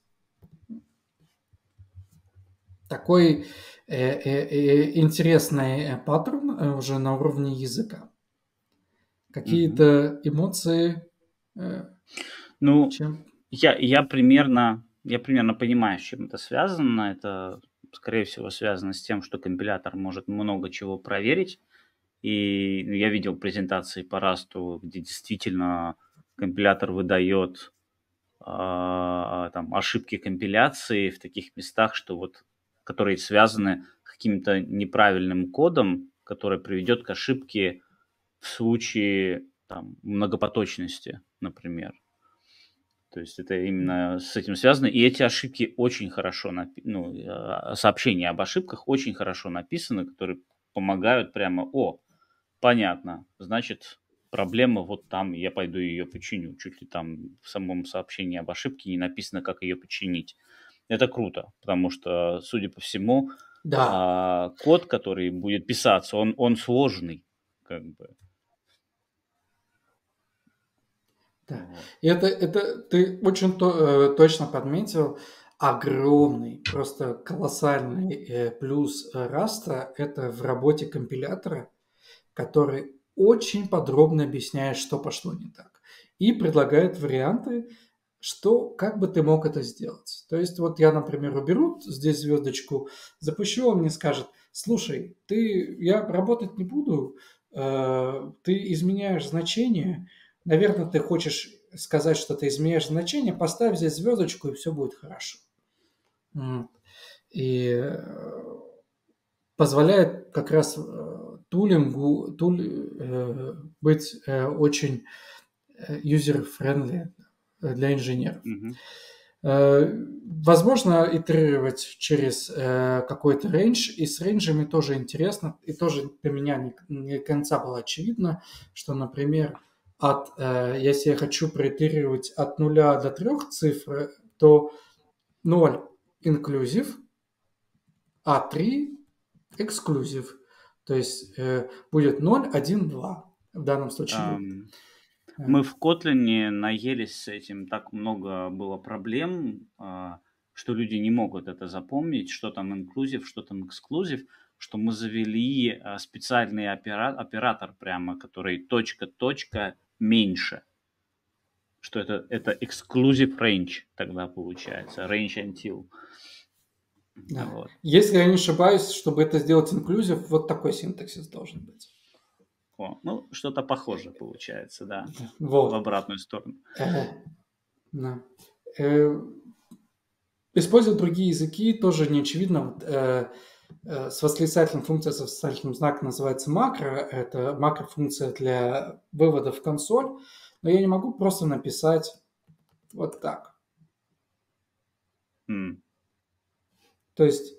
Speaker 2: Такой интересный паттерн уже на уровне языка. Какие-то эмоции?
Speaker 1: Ну, я примерно понимаю, с чем это связано. Это, скорее всего, связано с тем, что компилятор может много чего проверить. И я видел презентации по Rust, где действительно компилятор выдает там ошибки компиляции в таких местах, что вот, которые связаны с каким-то неправильным кодом, который приведет к ошибке в случае там, многопоточности, например. То есть это именно с этим связано. И эти ошибки очень хорошо, сообщения об ошибках очень хорошо написаны, которые помогают прямо, понятно, значит, проблема вот там, я пойду ее починю. Чуть ли там в самом сообщении об ошибке не написано, как ее починить. Это круто, потому что, судя по всему,
Speaker 2: Да,
Speaker 1: код, который будет писаться, он сложный, как бы.
Speaker 2: да.
Speaker 1: Вот.
Speaker 2: И это ты очень точно подметил. Огромный, просто колоссальный плюс Раста – это в работе компилятора, который очень подробно объясняет, что пошло не так, и предлагает варианты, что, как бы ты мог это сделать. То есть вот я, например, уберу здесь звездочку, запущу, он мне скажет: слушай, я работать не буду, ты изменяешь значение, наверное, ты хочешь сказать, что ты изменяешь значение, поставь здесь звездочку, и все будет хорошо. И позволяет как раз тулингу быть очень user-friendly для инженеров.
Speaker 1: Мгм.
Speaker 2: Возможно итерировать через какой-то рейндж, и с рейнджами тоже интересно, и тоже для меня не до конца было очевидно, что, например, если я хочу проитерировать от 0 до 3 цифр, то 0 inclusive, а 3 exclusive. То есть будет 0, 1, 2 в данном случае будет.
Speaker 1: Ам, Мы в Kotlin наелись с этим, так много было проблем, что люди не могут это запомнить, что там inclusive, что там exclusive, что мы завели специальный оператор прямо, который точка меньше, что это exclusive range тогда получается, range until.
Speaker 2: Да.
Speaker 1: Вот.
Speaker 2: Если я не ошибаюсь, чтобы это сделать inclusive, вот такой синтаксис должен быть.
Speaker 1: Ну, что-то похожее получается, да, в
Speaker 2: Вот.
Speaker 1: обратную сторону.
Speaker 2: Да. Использовать другие языки тоже не очевидно. С восклицательной функцией, с восклицательным знаком называется макро. Это макрофункция для вывода в консоль. Но я не могу просто написать вот так. То есть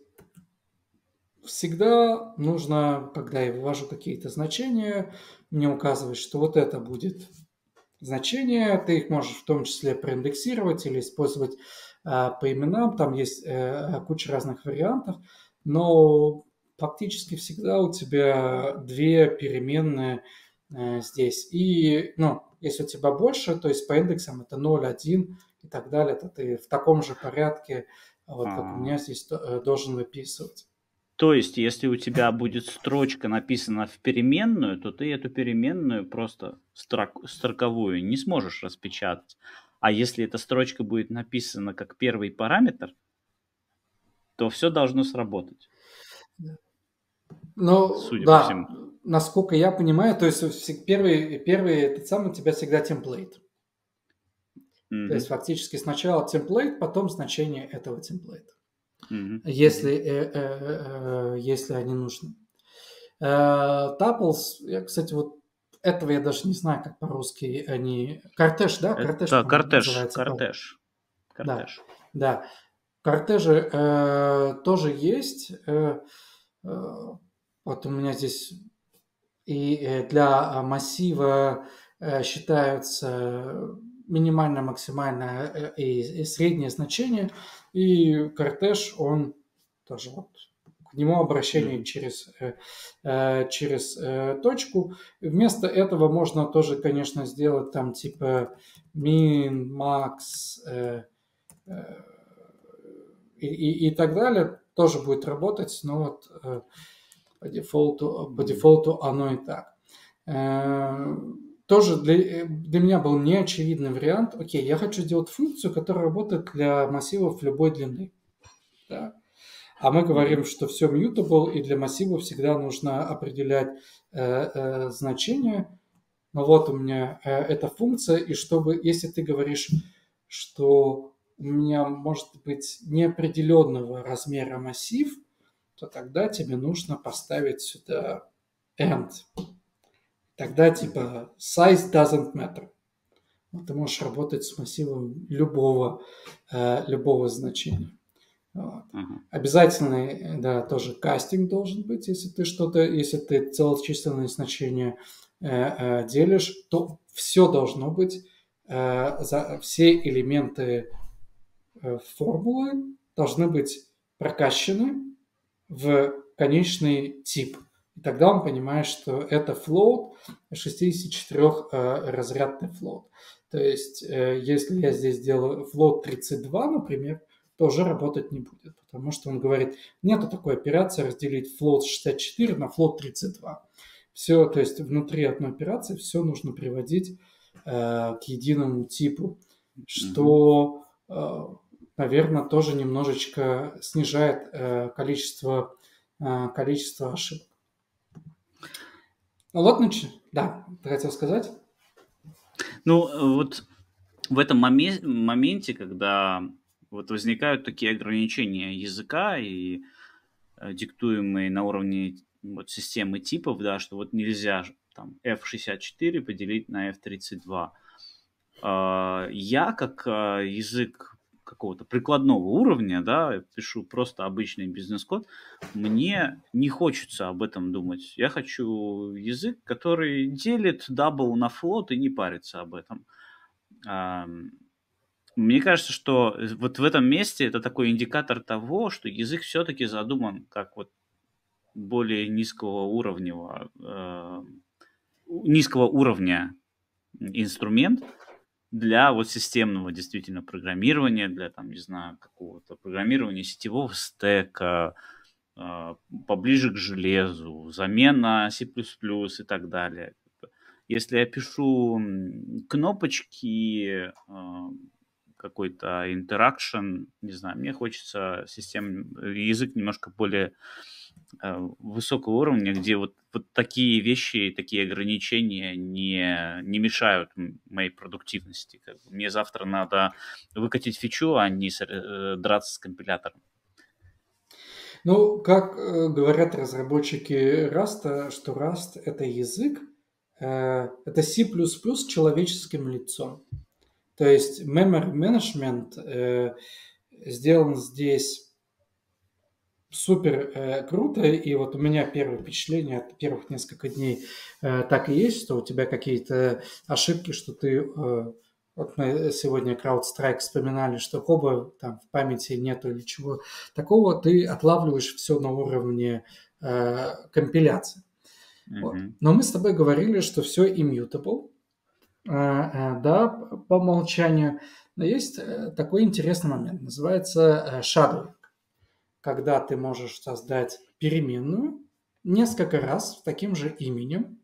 Speaker 2: всегда нужно, когда я вывожу какие-то значения, мне указывать, что вот это будет значение. Ты их можешь в том числе проиндексировать или использовать по именам. Там есть куча разных вариантов. Но фактически всегда у тебя две переменные здесь. И, если у тебя больше, то есть по индексам это 0, 1 и так далее, то ты в таком же порядке, вот как у меня здесь, должен выписывать.
Speaker 1: То есть, если у тебя будет строчка написана в переменную, то ты эту переменную просто строковую не сможешь распечатать. А если эта строчка будет написана как первый параметр, то все должно сработать,
Speaker 2: Ну,
Speaker 1: судя по всему.
Speaker 2: да, насколько я понимаю, то есть первый этот самый у тебя всегда темплейт. То есть фактически сначала темплейт, потом значение этого темплейта, если они нужны. Tupples, кстати, вот этого я даже не знаю, как по-русски они... Кортеж, да? Кортеж,
Speaker 1: Это
Speaker 2: по-моему,
Speaker 1: кортеж,
Speaker 2: называется.
Speaker 1: кортеж,
Speaker 2: Да,
Speaker 1: кортеж.
Speaker 2: да. Кортежи тоже есть. Вот у меня здесь и для массива считаются минимальное, максимальное и среднее значение. И кортеж, он тоже вот к нему обращение через точку. Вместо этого можно тоже, конечно, сделать там типа min, max и так далее. Тоже будет работать, но вот по дефолту оно и так. Тоже для меня был неочевидный вариант. Окей, я хочу сделать функцию, которая работает для массивов любой длины. Да? А мы говорим, что все mutable, и для массива всегда нужно определять значение. Но вот у меня эта функция, и если ты говоришь, что у меня может быть неопределенного размера массив, то тогда тебе нужно поставить сюда end. Тогда типа size doesn't matter. Ты можешь работать с массивом любого значения. Вот. Обязательно, да, тоже кастинг должен быть, если ты целочисленные значения делишь, то все должно быть, все элементы формулы должны быть прокачаны в конечный тип. И тогда он понимает, что это float, 64-разрядный float. То есть, если я здесь делаю float 32, например, то уже работать не будет, потому что он говорит, нету такой операции разделить float 64 на float 32. Все, то есть внутри одной операции все нужно приводить к единому типу, что, наверное, тоже немножечко снижает количество ошибок. Ну вот, да, ты хотел сказать?
Speaker 1: Ну, вот в этом моменте, когда вот возникают такие ограничения языка и диктуемые на уровне вот системы типов, да, что вот нельзя там F64 поделить на F32. Я как язык какого-то прикладного уровня, да, пишу просто обычный бизнес-код, мне не хочется об этом думать. Я хочу язык, который делит double на float и не парится об этом. Мне кажется, что вот в этом месте это такой индикатор того, что язык все-таки задуман как вот более низкого уровня инструмент для вот системного действительно программирования, для там, не знаю, какого-то программирования сетевого стека, поближе к железу, замена C++ и так далее. Если я пишу кнопочки, какой-то interaction, не знаю, мне хочется язык немножко более высокого уровня, где вот такие вещи, такие ограничения не мешают моей продуктивности. Как бы мне завтра надо выкатить фичу, а не драться с компилятором.
Speaker 2: Ну, как говорят разработчики Rust, что Rust – это язык, это C++ с человеческим лицом. То есть memory management сделан здесь супер круто, и вот у меня первое впечатление от первых несколько дней так и есть, что у тебя какие-то ошибки, что ты вот мы сегодня CrowdStrike вспоминали, что хоба там в памяти нету или чего такого, ты отлавливаешь все на уровне компиляции. Вот. Но мы с тобой говорили, что все immutable, да, по умолчанию. Но есть такой интересный момент, называется shadowing, когда ты можешь создать переменную несколько раз с таким же именем,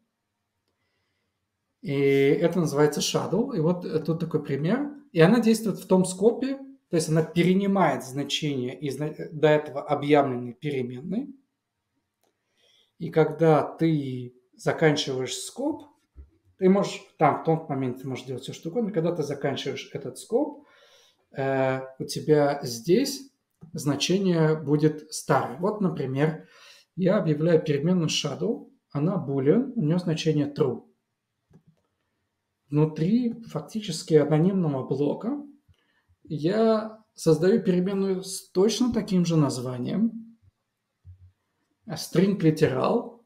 Speaker 2: и это называется shadow. И вот тут такой пример. И она действует в том скопе, то есть она перенимает значение из до этого объявленной переменной. И когда ты заканчиваешь скоп, ты можешь, там в том момент ты можешь делать все, что угодно. Когда ты заканчиваешь этот скоп, у тебя здесь значение будет старое. Вот, например, я объявляю переменную shadow, она boolean, у нее значение true. Внутри фактически анонимного блока я создаю переменную с точно таким же названием, string literal,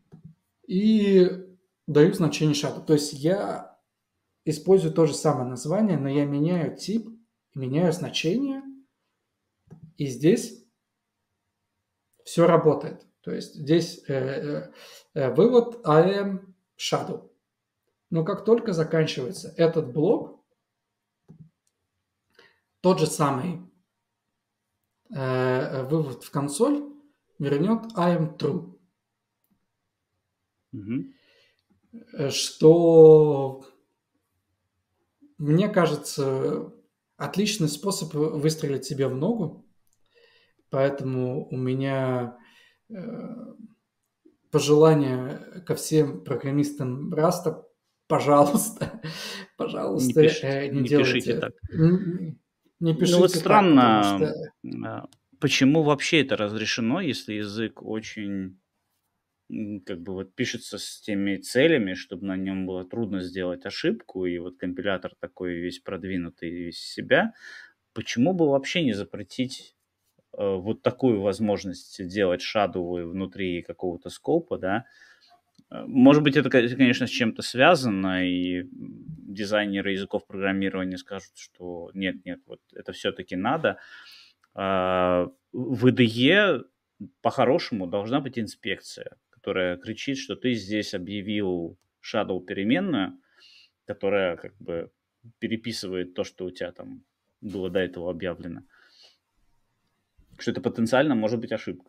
Speaker 2: и даю значение shadow. То есть я использую то же самое название, но я меняю тип, меняю значение, и здесь все работает. То есть здесь вывод I am shadow. Но как только заканчивается этот блок, тот же самый вывод в консоль вернет I am true. Что, мне кажется, отличный способ выстрелить себе в ногу. Поэтому у меня пожелание ко всем программистам Раста, пожалуйста,
Speaker 1: Не
Speaker 2: не
Speaker 1: пишите
Speaker 2: делайте.
Speaker 1: так.
Speaker 2: Не
Speaker 1: Ну вот
Speaker 2: пишите так, потому
Speaker 1: странно,
Speaker 2: что...
Speaker 1: почему вообще это разрешено, если язык очень как бы вот пишется с теми целями, чтобы на нем было трудно сделать ошибку, и вот компилятор такой весь продвинутый, весь из себя. Почему бы вообще не запретить вот такую возможность делать шадовые внутри какого-то скопа, да? Может быть, это, конечно, с чем-то связано, и дизайнеры языков программирования скажут, что нет, вот это все-таки надо. В IDE по-хорошему должна быть инспекция, которая кричит, что ты здесь объявил shadow переменную, которая как бы переписывает то, что у тебя там было до этого объявлено. Что это потенциально может быть ошибка.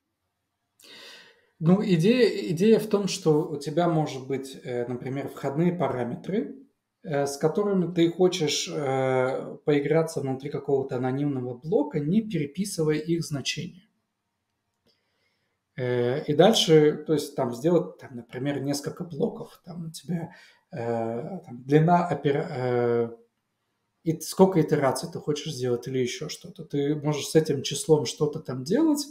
Speaker 2: Ну, идея в том, что у тебя может быть, например, входные параметры, с которыми ты хочешь поиграться внутри какого-то анонимного блока, не переписывая их значения. И дальше, то есть там сделать, там, например, несколько блоков. Там у тебя там, длина и сколько итераций ты хочешь сделать или еще что-то. Ты можешь с этим числом что-то там делать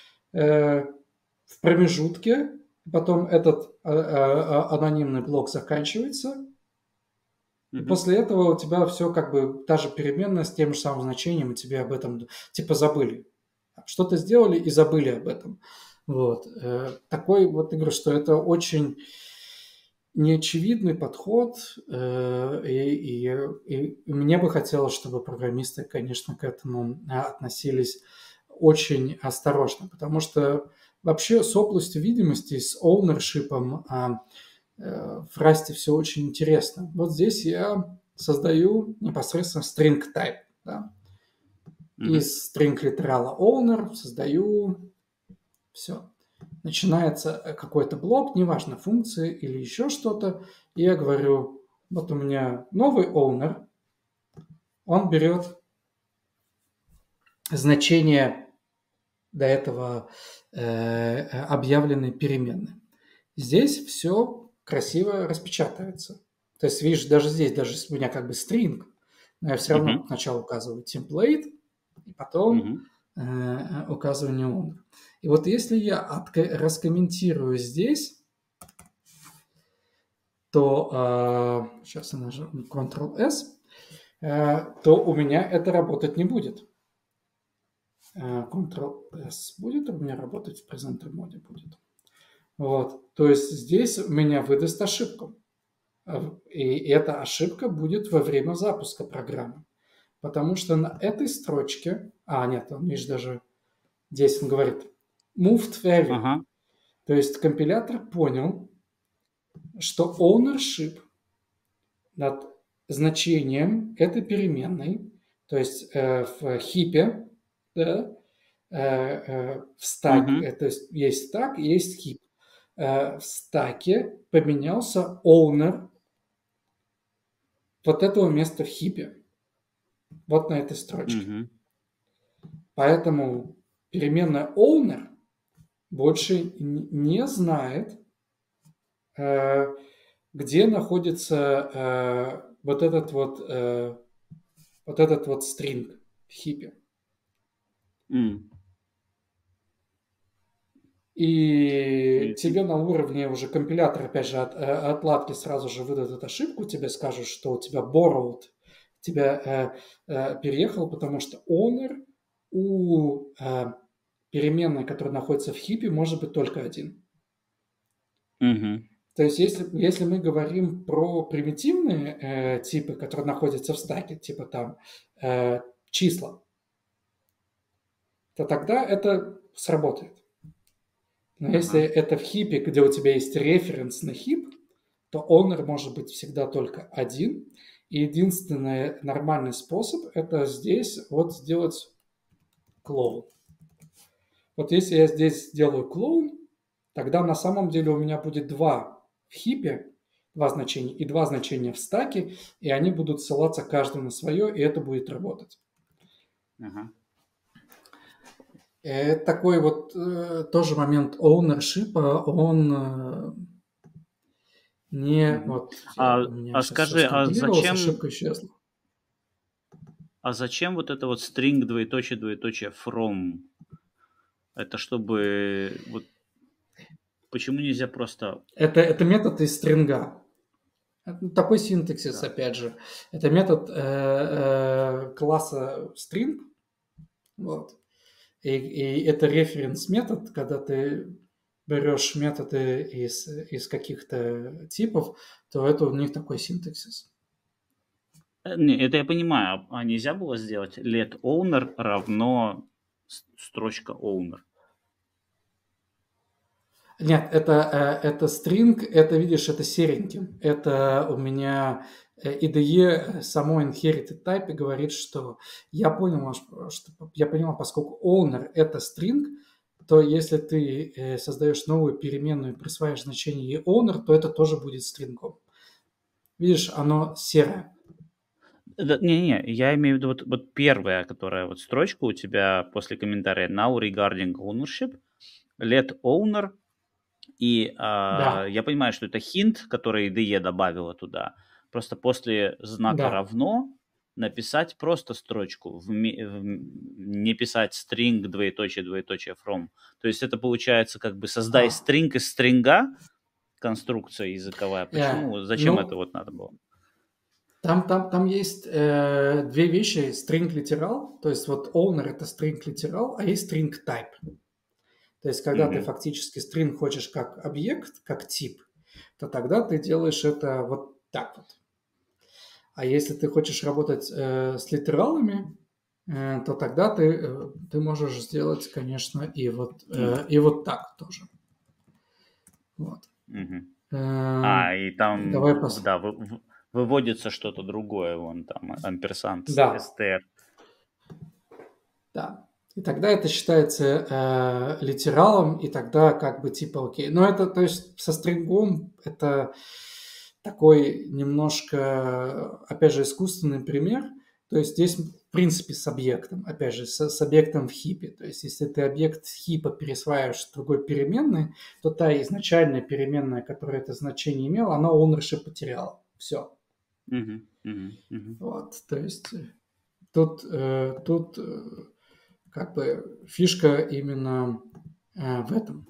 Speaker 2: в промежутке, потом этот анонимный блок заканчивается, и после этого у тебя все как бы та же переменная с тем же самым значением, и тебе об этом типа забыли. Что-то сделали и забыли об этом. Вот. Такой вот, я говорю, что это очень неочевидный подход, и мне бы хотелось, чтобы программисты, конечно, к этому относились очень осторожно, потому что вообще с областью видимости, с ownership в Rust все очень интересно. Вот здесь я создаю непосредственно string type. Да? Из string литерала owner создаю все. Начинается какой-то блок, неважно, функции или еще что-то, и я говорю, вот у меня новый owner, он берет значение до этого объявленной переменной. Здесь все красиво распечатывается. То есть, видишь, даже здесь, даже у меня как бы string, но я все равно сначала указываю template, и потом указываю owner. И вот если я раскомментирую здесь, то сейчас я нажму Ctrl-S, то у меня это работать не будет. Ctrl-S будет у меня работать, в Presenter моде будет. Вот. То есть здесь у меня выдаст ошибку. И эта ошибка будет во время запуска программы. Потому что на этой строчке... нет, он, видишь, даже здесь он говорит moved value. То есть компилятор понял, что ownership над значением этой переменной, то есть в хипе, да, в стаке, то есть есть стак, есть хип. В стаке поменялся owner вот этого места в хипе. Вот на этой строчке. Поэтому переменная owner больше не знает, где находится вот этот вот string в хипе. И тебе на уровне уже компилятор, опять же, отладки сразу же выдадут ошибку, тебе скажут, что у тебя borrowed, тебя переехал, потому что owner у переменной, которая находится в хипе, может быть только один. То есть, если мы говорим про примитивные типы, которые находятся в стаке, типа там числа, то тогда это сработает. Но если это в хипе, где у тебя есть референс на хип, то owner может быть всегда только один. И единственный нормальный способ – это здесь вот сделать клоун. Вот если я здесь сделаю клоун, тогда на самом деле у меня будет два в хипе, два значения, и два значения в стаке, и они будут ссылаться каждый на свое, и это будет работать. Такой вот тоже момент ownership, он не... Вот,
Speaker 1: скажи, зачем...
Speaker 2: ошибка исчезла.
Speaker 1: А зачем вот это вот string, двоеточие, from? Это чтобы... Вот, почему нельзя просто...
Speaker 2: Это метод из стринга. Такой синтаксис, опять же. Это метод класса string. Вот. И это референс-метод, когда ты берешь методы из каких-то типов, то это у них такой синтаксис.
Speaker 1: Не, это я понимаю. А нельзя было сделать let owner равно строчка owner?
Speaker 2: Нет, это string, это, видишь, это сереньким. Это у меня IDE само inherited type и говорит, что я понял, я понял, поскольку owner это string, то если ты создаешь новую переменную и присваиваешь значение ей owner, то это тоже будет стрингом. Видишь, оно серое.
Speaker 1: Не-не, я имею в виду вот первая, которая вот строчка у тебя после комментария now regarding ownership, let owner, и
Speaker 2: Да,
Speaker 1: я понимаю, что это hint, который IDE добавила туда. Просто после знака
Speaker 2: да.
Speaker 1: равно написать просто строчку, не писать string, двоеточие, двоеточие from. То есть это получается как бы создай
Speaker 2: А,
Speaker 1: string из стринга, конструкция языковая. Почему, зачем это
Speaker 2: ну,
Speaker 1: вот надо было?
Speaker 2: там есть две вещи. String literal, то есть вот owner это string literal, а есть string type. То есть когда ты
Speaker 1: Мгм.
Speaker 2: фактически string хочешь как объект, как тип, то тогда ты делаешь это вот так вот. А если ты хочешь работать с литералами, то тогда ты можешь сделать, конечно, и вот так тоже. Вот.
Speaker 1: Мгм.
Speaker 2: Э,
Speaker 1: И там,
Speaker 2: давай
Speaker 1: да, выводится что-то другое, вон там, амперсант,
Speaker 2: Да,
Speaker 1: str.
Speaker 2: да. И тогда это считается литералом, и тогда как бы типа окей. Но это, то есть со стрингом это такой немножко, опять же, искусственный пример. То есть здесь, в принципе, с объектом, опять же, с объектом в хипе. То есть если ты объект хипа пересваиваешь в другой переменной, то та изначальная переменная, которая это значение имела, она ownership потеряла. Все.
Speaker 1: Мгм, мгм, мгм,
Speaker 2: Вот, то есть тут как бы фишка именно в этом.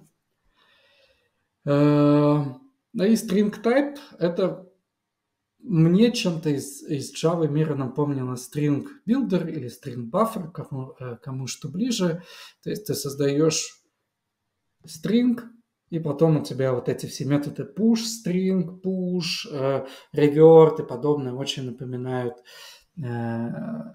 Speaker 2: Да и string type это мне чем-то из Java мира напомнило string builder или string buffer, кому что ближе. То есть ты создаешь string, и потом у тебя вот эти все методы push string, push, revert и подобное очень напоминают. э,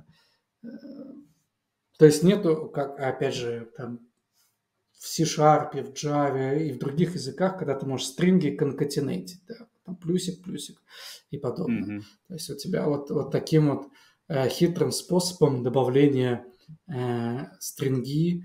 Speaker 2: То есть нету, как опять же, там в C-Sharp, в Java и в других языках, когда ты можешь стринги конкатенейтить, да, там плюсик, плюсик и подобное.
Speaker 1: мгм,
Speaker 2: То есть у тебя вот таким вот хитрым способом добавления стринги,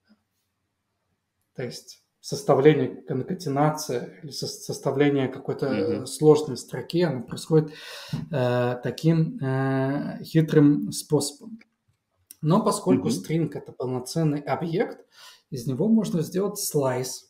Speaker 2: то есть составление конкатенация или составление какой-то
Speaker 1: мгм,
Speaker 2: сложной строки, оно происходит таким хитрым способом. Но поскольку
Speaker 1: мгм,
Speaker 2: string это полноценный объект, из него можно сделать слайс.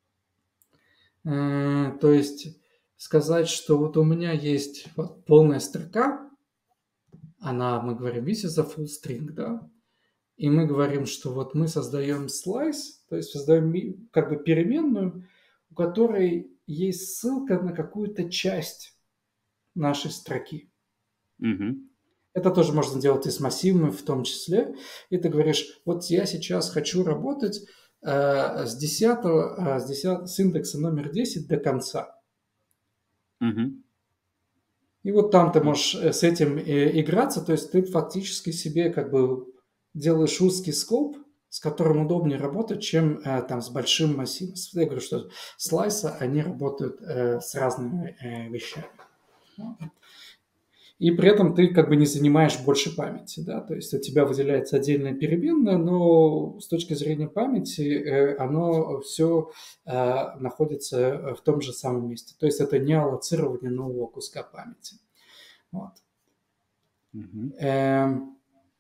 Speaker 2: То есть сказать, что вот у меня есть вот полная строка, она, мы говорим, this is a full string, да, и мы говорим, что вот мы создаем слайс, то есть создаем как бы переменную, у которой есть ссылка на какую-то часть нашей строки.
Speaker 1: мгм,
Speaker 2: Это тоже можно делать и с массивами в том числе. И ты говоришь, вот я сейчас хочу работать с индекса номер 10 до конца.
Speaker 1: мгм,
Speaker 2: И вот там ты
Speaker 1: и-
Speaker 2: можешь с этим играться, то есть ты фактически себе как бы делаешь узкий скоп, с которым удобнее работать, чем там с большим массивом. Я говорю, что слайсы, они работают с разными вещами. И при этом ты как бы не занимаешь больше памяти, да, то есть у тебя выделяется отдельная переменная, но с точки зрения памяти оно все находится в том же самом месте. То есть это не аллоцирование нового куска памяти. Вот.
Speaker 1: мгм,
Speaker 2: Эм,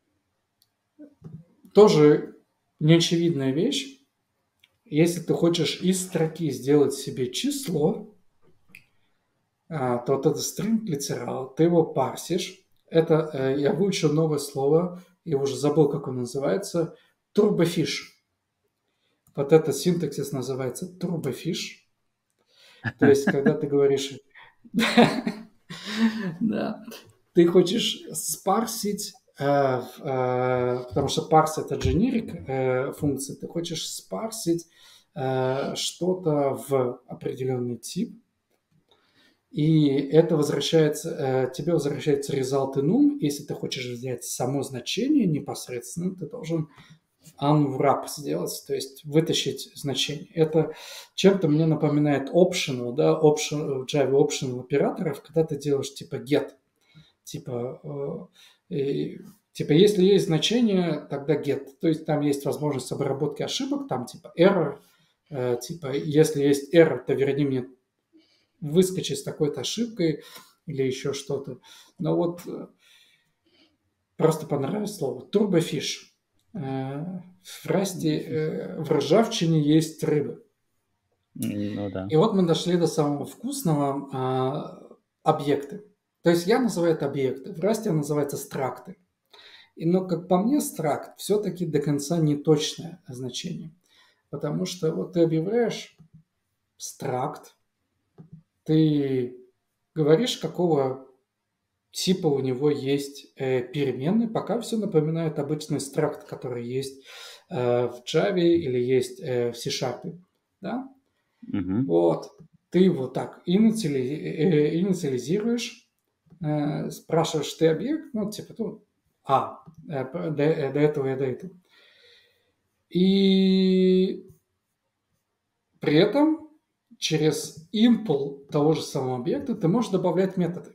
Speaker 2: Тоже неочевидная вещь. Если ты хочешь из строки сделать себе число, то вот это string literal, ты его парсишь. Это я выучил новое слово, я уже забыл, как он называется, turbofish. Вот этот синтаксис называется turbofish. То есть, когда ты говоришь, да, ты хочешь спарсить, потому что парс это generic функция, ты хочешь спарсить что-то в определенный тип, и это возвращается, тебе возвращается result in num. Если ты хочешь взять само значение непосредственно, ты должен unwrap сделать, то есть вытащить значение. Это чем-то мне напоминает optional, да, в Java optional операторов, когда ты делаешь типа get, типа, типа если есть значение, тогда get, то есть там есть возможность обработки ошибок, там типа error, типа если есть error, то верни мне выскочить с такой-то ошибкой или еще что-то. Но вот просто понравилось слово. Турбофиш. В Расте, в ржавчине есть рыба.
Speaker 1: Ну да.
Speaker 2: И вот мы дошли до самого вкусного объекты. То есть я называю это объекты, в Расте называется стракты. Но, как по мне, стракт все-таки до конца не точное значение. Потому что вот ты объявляешь стракт, ты говоришь, какого типа у него есть переменные, пока все напоминает обычный стракт, который есть в Java или есть в C-Sharp. Да?
Speaker 1: Мгм.
Speaker 2: Вот. Ты вот так инициализируешь, спрашиваешь ты объект, ну, типа, до этого и до этого. И при этом через импл того же самого объекта ты можешь добавлять методы.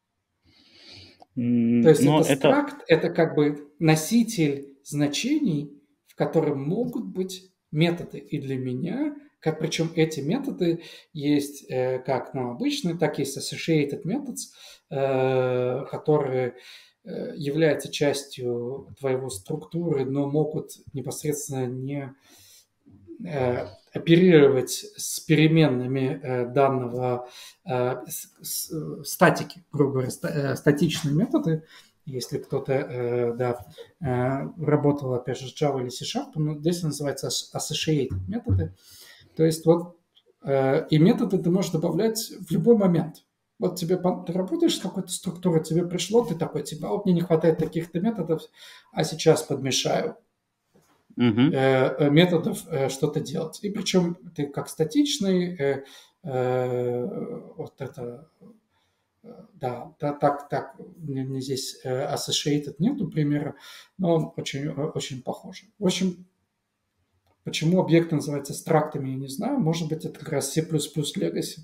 Speaker 2: То есть
Speaker 1: Но
Speaker 2: это
Speaker 1: это...
Speaker 2: стракт, это как бы носитель значений, в котором могут быть методы. И для меня, как причем эти методы есть как обычные, так и есть associated methods, которые являются частью твоего структуры, но могут непосредственно не оперировать с переменными данного статики, грубо говоря, статичные методы. Если кто-то работал, опять же, с Java или C-Sharp, ну, здесь называется associated методы. То есть вот и методы ты можешь добавлять в любой момент. Вот ты работаешь с какой-то структурой, тебе пришло, ты такой, типа, вот мне не хватает таких-то методов, а сейчас подмешаю
Speaker 1: Мгм.
Speaker 2: методов что-то делать. И причем ты как статичный, вот это, да, так, мне здесь associated нету примера, но он очень похож. В общем, почему объекты называются страктами, я не знаю. Может быть, это как раз C++ Legacy.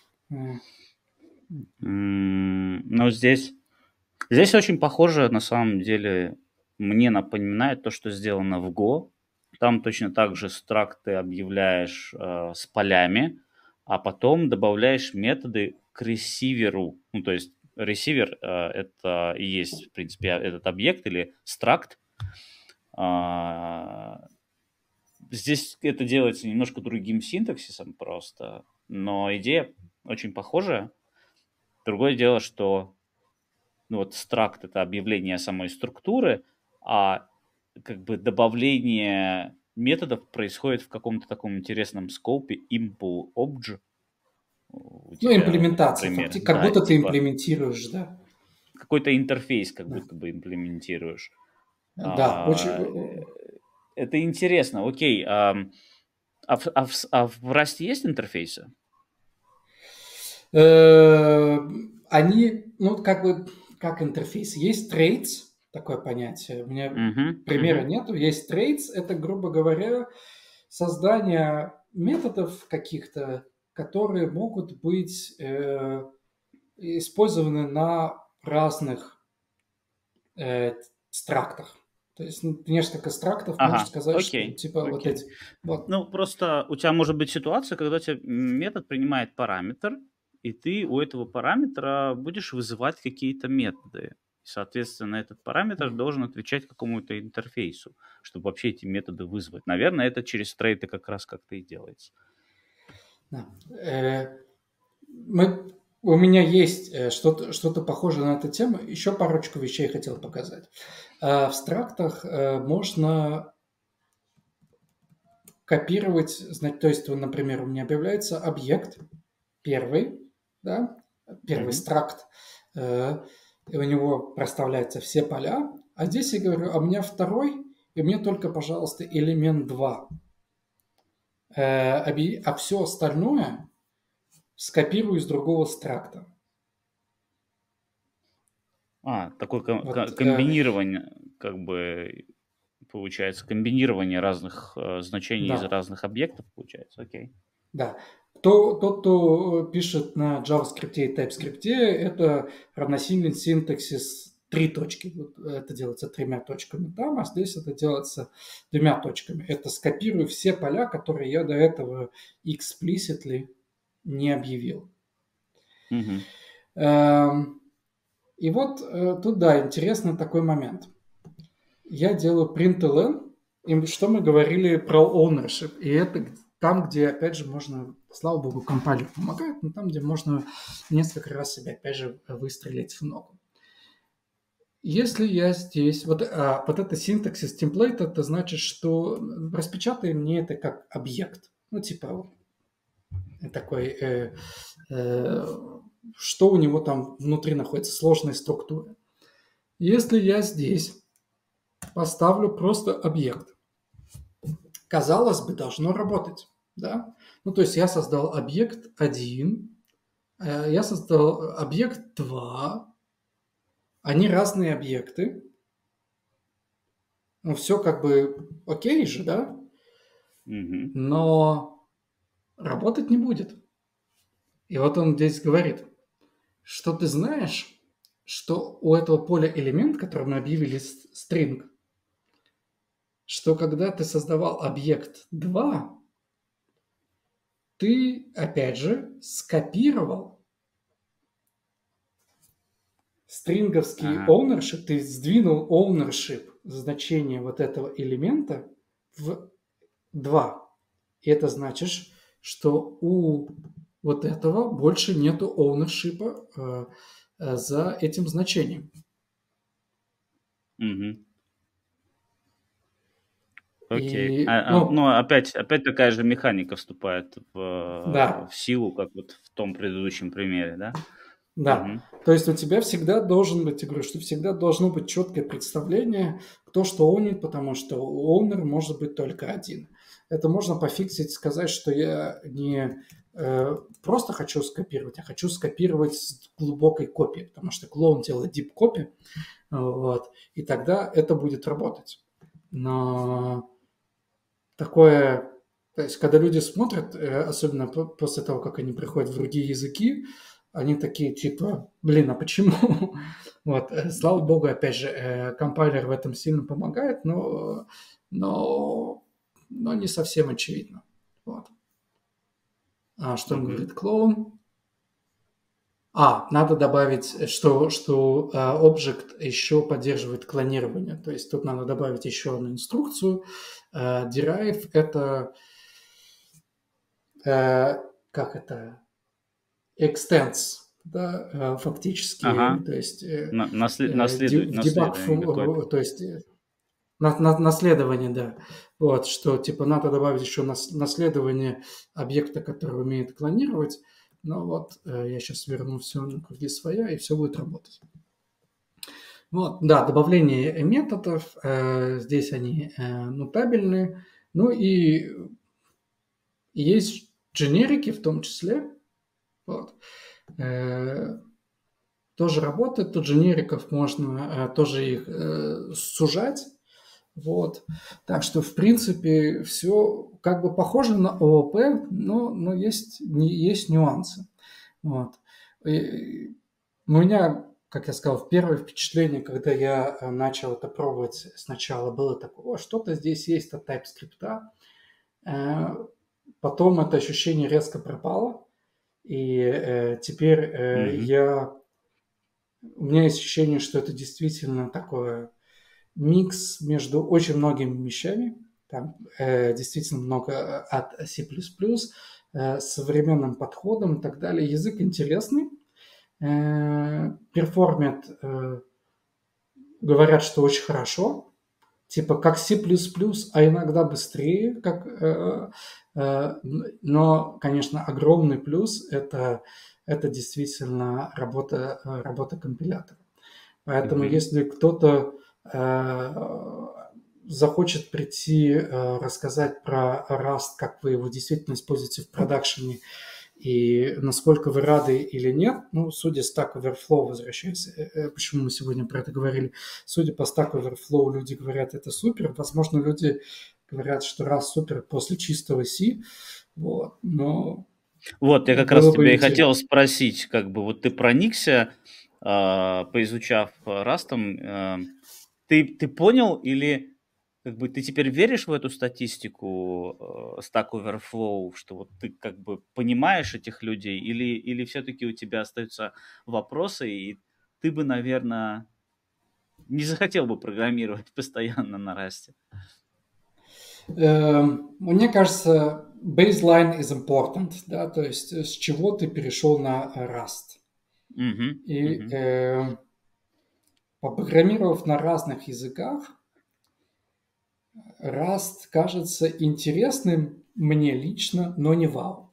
Speaker 1: Но здесь очень похоже, на самом деле, мне напоминает то, что сделано в Go. Там точно так же стракт ты объявляешь с полями, а потом добавляешь методы к ресиверу. Ну, то есть ресивер это и есть, в принципе, этот объект или стракт. А, Здесь это делается немножко другим синтаксисом просто, но идея очень похожая. Другое дело, что ну, вот стракт это объявление самой структуры, а как бы добавление методов происходит в каком-то таком интересном скопе impl obj у
Speaker 2: Ну,
Speaker 1: тебя,
Speaker 2: имплементация,
Speaker 1: например.
Speaker 2: как
Speaker 1: Да,
Speaker 2: будто ты
Speaker 1: типа
Speaker 2: имплементируешь, да.
Speaker 1: какой-то интерфейс как
Speaker 2: Да,
Speaker 1: будто бы имплементируешь.
Speaker 2: да очень...
Speaker 1: А, Это интересно. Окей, а в Rust есть интерфейсы?
Speaker 2: Они, ну, как бы, как интерфейс. Есть traits, такое понятие. У меня
Speaker 1: Мгм,
Speaker 2: примера
Speaker 1: мгм.
Speaker 2: нету. Есть traits, это, грубо говоря, создание методов каких-то, которые могут быть использованы на разных страктах. То есть несколько страктов можешь
Speaker 1: Ага,
Speaker 2: сказать, что
Speaker 1: окей,
Speaker 2: типа вот
Speaker 1: окей.
Speaker 2: эти. Вот.
Speaker 1: Ну, просто у тебя может быть ситуация, когда у тебя метод принимает параметр, и ты у этого параметра будешь вызывать какие-то методы. Соответственно, этот параметр должен отвечать какому-то интерфейсу, чтобы вообще эти методы вызвать. Наверное, это через трейты как раз как-то и делается.
Speaker 2: Да. У меня есть что-то похожее на эту тему. Еще парочку вещей хотел показать. В страктах можно копировать, то есть, например, у меня объявляется объект первый, да, первый
Speaker 1: Мгм.
Speaker 2: стракт, и у него проставляются все поля, а здесь я говорю, а у меня второй, и мне только, пожалуйста, элемент 2. А все остальное скопирую из другого стракта.
Speaker 1: Такое
Speaker 2: Вот,
Speaker 1: комбинирование, как бы получается, комбинирование разных значений из
Speaker 2: Да,
Speaker 1: разных объектов, получается, окей.
Speaker 2: да. Тот, кто пишет на JavaScript и TypeScript, это равносильный синтаксис три точки. Вот это делается тремя точками там, а здесь это делается двумя точками. Это скопирую все поля, которые я до этого explicitly не объявил.
Speaker 1: Мгм.
Speaker 2: И вот тут, да, интересный такой момент. Я делаю println, и что мы говорили про ownership. И это там, где, опять же, можно, слава богу, компайлер помогает, но там, где можно несколько раз себя, опять же, выстрелить в ногу. Если я здесь, вот это синтаксис template, это значит, что распечатай мне это как объект. Ну, типа, такой, что у него там внутри находится, сложная структура. Если я здесь поставлю просто объект, казалось бы, должно работать, да? Ну, то есть я создал объект 1, я создал объект 2, они разные объекты, ну, все как бы окей же, да?
Speaker 1: Мгм.
Speaker 2: Но работать не будет. И вот он здесь говорит, что ты знаешь, что у этого поля элемент, который мы объявили string, что когда ты создавал объект 2, ты, опять же, скопировал стринговский
Speaker 1: Ага.
Speaker 2: ownership, ты сдвинул ownership, значение вот этого элемента в 2. И это значит, что у вот этого больше нету ownership за этим значением.
Speaker 1: Мгм. Окей.
Speaker 2: И, ну,
Speaker 1: Ну, опять такая же механика вступает в
Speaker 2: да,
Speaker 1: силу, как вот в том предыдущем примере, да?
Speaker 2: да.
Speaker 1: Мгм.
Speaker 2: То есть у тебя всегда должен быть, я говорю, что всегда должно быть четкое представление, кто что оунит, потому что оунер может быть только один. Это можно пофиксить, сказать, что я не просто хочу скопировать, а хочу скопировать с глубокой копией, потому что клоун делает deep copy, вот, и тогда это будет работать. Но такое, то есть, когда люди смотрят, особенно после того, как они приходят в другие языки, они такие типа, блин, а почему? Вот, слава богу, опять же, компайлер в этом сильно помогает, но не совсем очевидно. Вот. А что он
Speaker 1: Мгм.
Speaker 2: говорит, клоун? Надо добавить, что объект еще поддерживает клонирование. То есть тут надо добавить еще одну инструкцию. Derive – это как это, extends, да, фактически,
Speaker 1: Ага.
Speaker 2: то есть в дебаг,
Speaker 1: Наследование какое-то.
Speaker 2: то есть наследование, да, вот, что типа надо добавить еще наследование объекта, который умеет клонировать, но вот я сейчас верну все на круги своя, и все будет работать. Вот, да, добавление методов, здесь они нутабельные, ну и есть дженерики в том числе, вот. Тоже работает, тут дженериков можно тоже их сужать, вот. Так что, в принципе, все как бы похоже на ООП, но есть нюансы. Вот. И у меня, как я сказал, первое впечатление, когда я начал это пробовать сначала, было такое, что-то здесь есть от TypeScript. Потом это ощущение резко пропало, и теперь
Speaker 1: Мгм.
Speaker 2: у меня есть ощущение, что это действительно такое микс между очень многими вещами. Там действительно много от C++, современным подходом и так далее. Язык интересный, перформит, говорят, что очень хорошо, типа как C++, а иногда быстрее, но, конечно, огромный плюс – это действительно работа компилятора. Поэтому
Speaker 1: Мгм.
Speaker 2: если кто-то захочет прийти рассказать про Rust, как вы его действительно используете в продакшене, И насколько вы рады или нет, ну, судя Stack Overflow, возвращаясь, почему мы сегодня про это говорили, судя по Stack Overflow, люди говорят, это супер. Возможно, люди говорят, что раз супер после чистого C, вот, но
Speaker 1: Вот, я как раз
Speaker 2: было бы
Speaker 1: тебя и
Speaker 2: интересно.
Speaker 1: хотел спросить, как бы вот ты проникся, поизучав Растом, ты понял или как бы ты теперь веришь в эту статистику Stack Overflow, что вот ты как бы понимаешь этих людей, или все-таки у тебя остаются вопросы, и ты бы, наверное, не захотел бы программировать постоянно на Расте?
Speaker 2: Мне кажется, baseline is important, да, то есть с чего ты перешел на Rust.
Speaker 1: Угу,
Speaker 2: И
Speaker 1: угу,
Speaker 2: попрограммировав на разных языках, Rust кажется интересным мне лично, но не вау.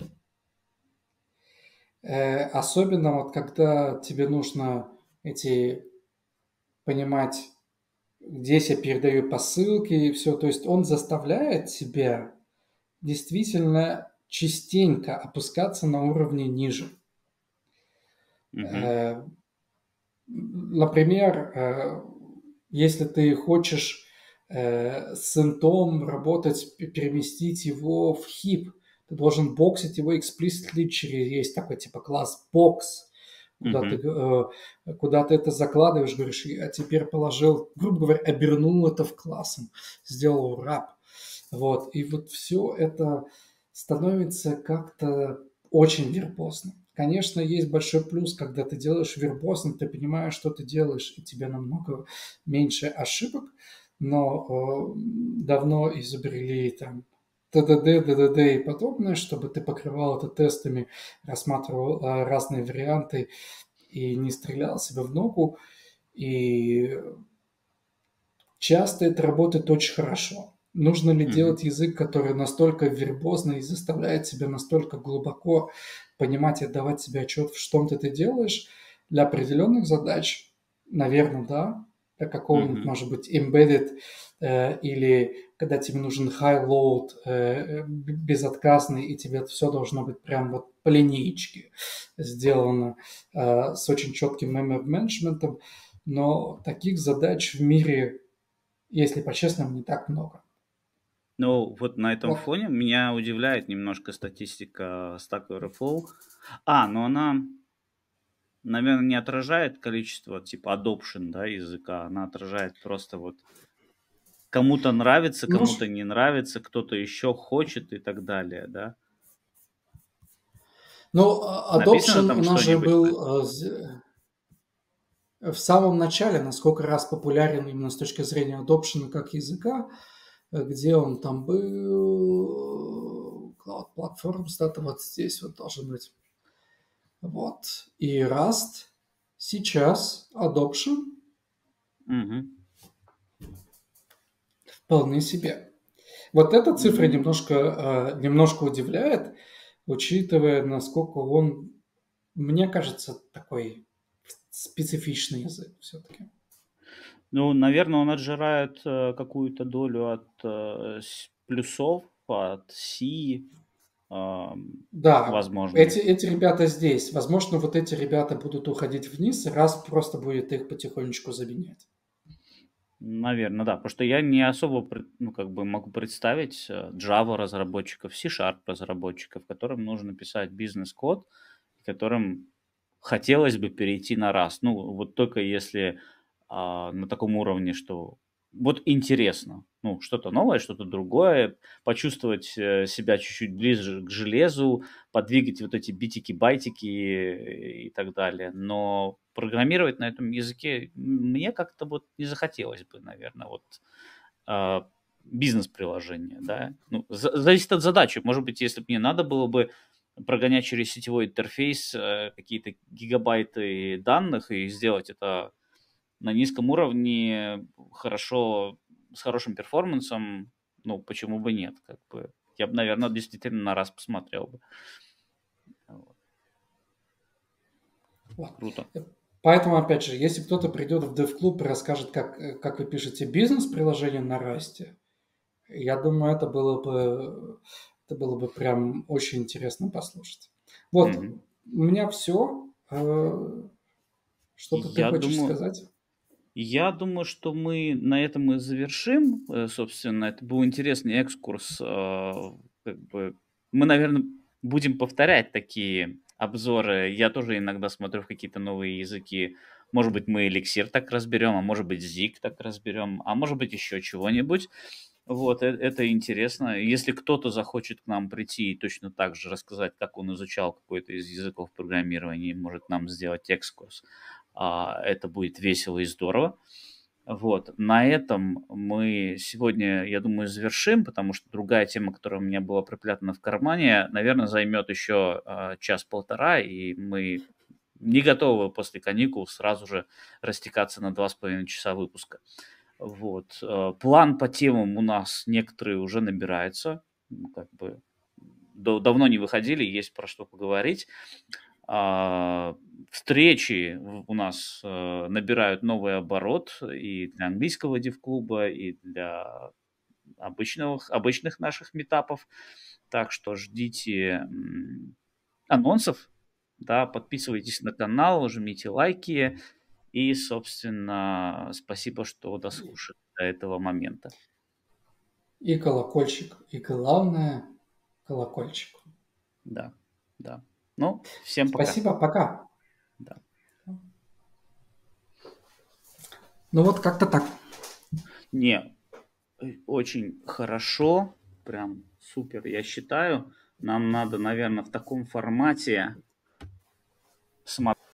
Speaker 2: Особенно вот когда тебе нужно понимать, здесь я передаю посылки и все. То есть он заставляет тебя действительно частенько опускаться на уровне ниже.
Speaker 1: угу,
Speaker 2: Э, Например, если ты хочешь с интом работать, переместить его в хип, ты должен боксить его explicitly через есть такой типа класс box,
Speaker 1: угу.
Speaker 2: куда ты это закладываешь, говоришь, я теперь положил, грубо говоря, обернул это в классом, сделал wrap. Вот. И вот все это становится как-то очень вербозно. Конечно, есть большой плюс, когда ты делаешь вербозно, ты понимаешь, что ты делаешь, и тебе намного меньше ошибок, но давно изобрели там ТДД, ДДД и подобное, чтобы ты покрывал это тестами, рассматривал разные варианты и не стрелял себе в ногу. И часто это работает очень хорошо. Нужно ли
Speaker 1: Мгм.
Speaker 2: делать язык, который настолько вербозный и заставляет себя настолько глубоко понимать и отдавать себе отчет, в чем ты делаешь? Для определенных задач, наверное, да. Для какого-нибудь,
Speaker 1: Мгм.
Speaker 2: может быть, embedded или когда тебе нужен high load, безотказный, и тебе все должно быть прям вот по линеечке сделано с очень четким memory менеджментом. Но таких задач в мире, если по-честному, не так много.
Speaker 1: Ну, вот на этом
Speaker 2: Вот.
Speaker 1: фоне меня удивляет немножко статистика Stack Overflow. Но она, наверное, не отражает количество, типа, adoption, да, языка. Она отражает просто вот кому-то нравится,
Speaker 2: Ну,
Speaker 1: кому-то не нравится, кто-то еще хочет и так далее, да.
Speaker 2: ну,
Speaker 1: Написано
Speaker 2: adoption
Speaker 1: там
Speaker 2: у нас же
Speaker 1: что-нибудь?
Speaker 2: был в самом начале, насколько раз популярен именно с точки зрения adoption как языка, где он там был, Cloud Platforms, это вот здесь вот должен быть. Вот. И Rust сейчас adoption
Speaker 1: Мгм.
Speaker 2: вполне себе. Вот эта цифра
Speaker 1: М,
Speaker 2: немножко удивляет, учитывая, насколько он, мне кажется, такой специфичный язык все-таки.
Speaker 1: Ну, наверное, он отжирает какую-то долю от плюсов, от C, ам,
Speaker 2: Да,
Speaker 1: возможно.
Speaker 2: эти ребята здесь. Возможно, вот эти ребята будут уходить вниз, и раз просто будет их потихонечку заменять.
Speaker 1: Наверное, да. Потому что я не особо, ну, как бы могу представить Java разработчиков, C-Sharp разработчиков, которым нужно писать бизнес-код, которым хотелось бы перейти на Rust. Ну, вот только если на таком уровне, что вот интересно, ну, что-то новое, что-то другое, почувствовать себя чуть-чуть ближе к железу, подвигать вот эти битики-байтики и так далее. Но программировать на этом языке мне как-то вот не захотелось бы, наверное, вот а, бизнес-приложение, да. Ну, зависит от задачи. Может быть, если бы мне надо было бы прогонять через сетевой интерфейс какие-то гигабайты данных и сделать это на низком уровне, хорошо, с хорошим перформансом, ну, почему бы нет, как бы. Я бы, наверное, действительно на раз посмотрел бы. Вот.
Speaker 2: Вот.
Speaker 1: Круто.
Speaker 2: Поэтому, опять же, если кто-то придет в DevClub и расскажет, как вы пишете бизнес-приложение на Расте, я думаю, это было бы прям очень интересно послушать. Вот,
Speaker 1: Мгм.
Speaker 2: у меня все. Что-то ты
Speaker 1: Я
Speaker 2: хочешь
Speaker 1: думаю,
Speaker 2: сказать?
Speaker 1: я думаю, что мы на этом и завершим. Собственно, это был интересный экскурс. Как бы мы, наверное, будем повторять такие обзоры. Я тоже иногда смотрю в какие-то новые языки. Может быть, мы эликсир так разберем, а может быть, зиг так разберем, а может быть, еще чего-нибудь. Вот, это интересно. Если кто-то захочет к нам прийти и точно так же рассказать, как он изучал какой-то из языков программирования, и может нам сделать экскурс, это будет весело и здорово. Вот, на этом мы сегодня, я думаю, завершим, потому что другая тема, которая у меня была припрятана в кармане, наверное, займет еще час-полтора, и мы не готовы после каникул сразу же растекаться на 2,5 часа выпуска. Вот. План по темам у нас некоторые уже набирается. Как бы давно не выходили, есть про что поговорить. А, Встречи у нас набирают новый оборот и для английского див-клуба, и для обычных наших метапов. Так что ждите анонсов, да, подписывайтесь на канал, жмите лайки и, собственно, спасибо, что дослушали до этого момента.
Speaker 2: И колокольчик. И главное, колокольчик.
Speaker 1: Да, да. Ну, всем пока.
Speaker 2: Спасибо, пока.
Speaker 1: Да.
Speaker 2: Ну вот как-то так.
Speaker 1: Не, очень хорошо, прям супер, я считаю. Нам надо, наверное, в таком формате смотреть.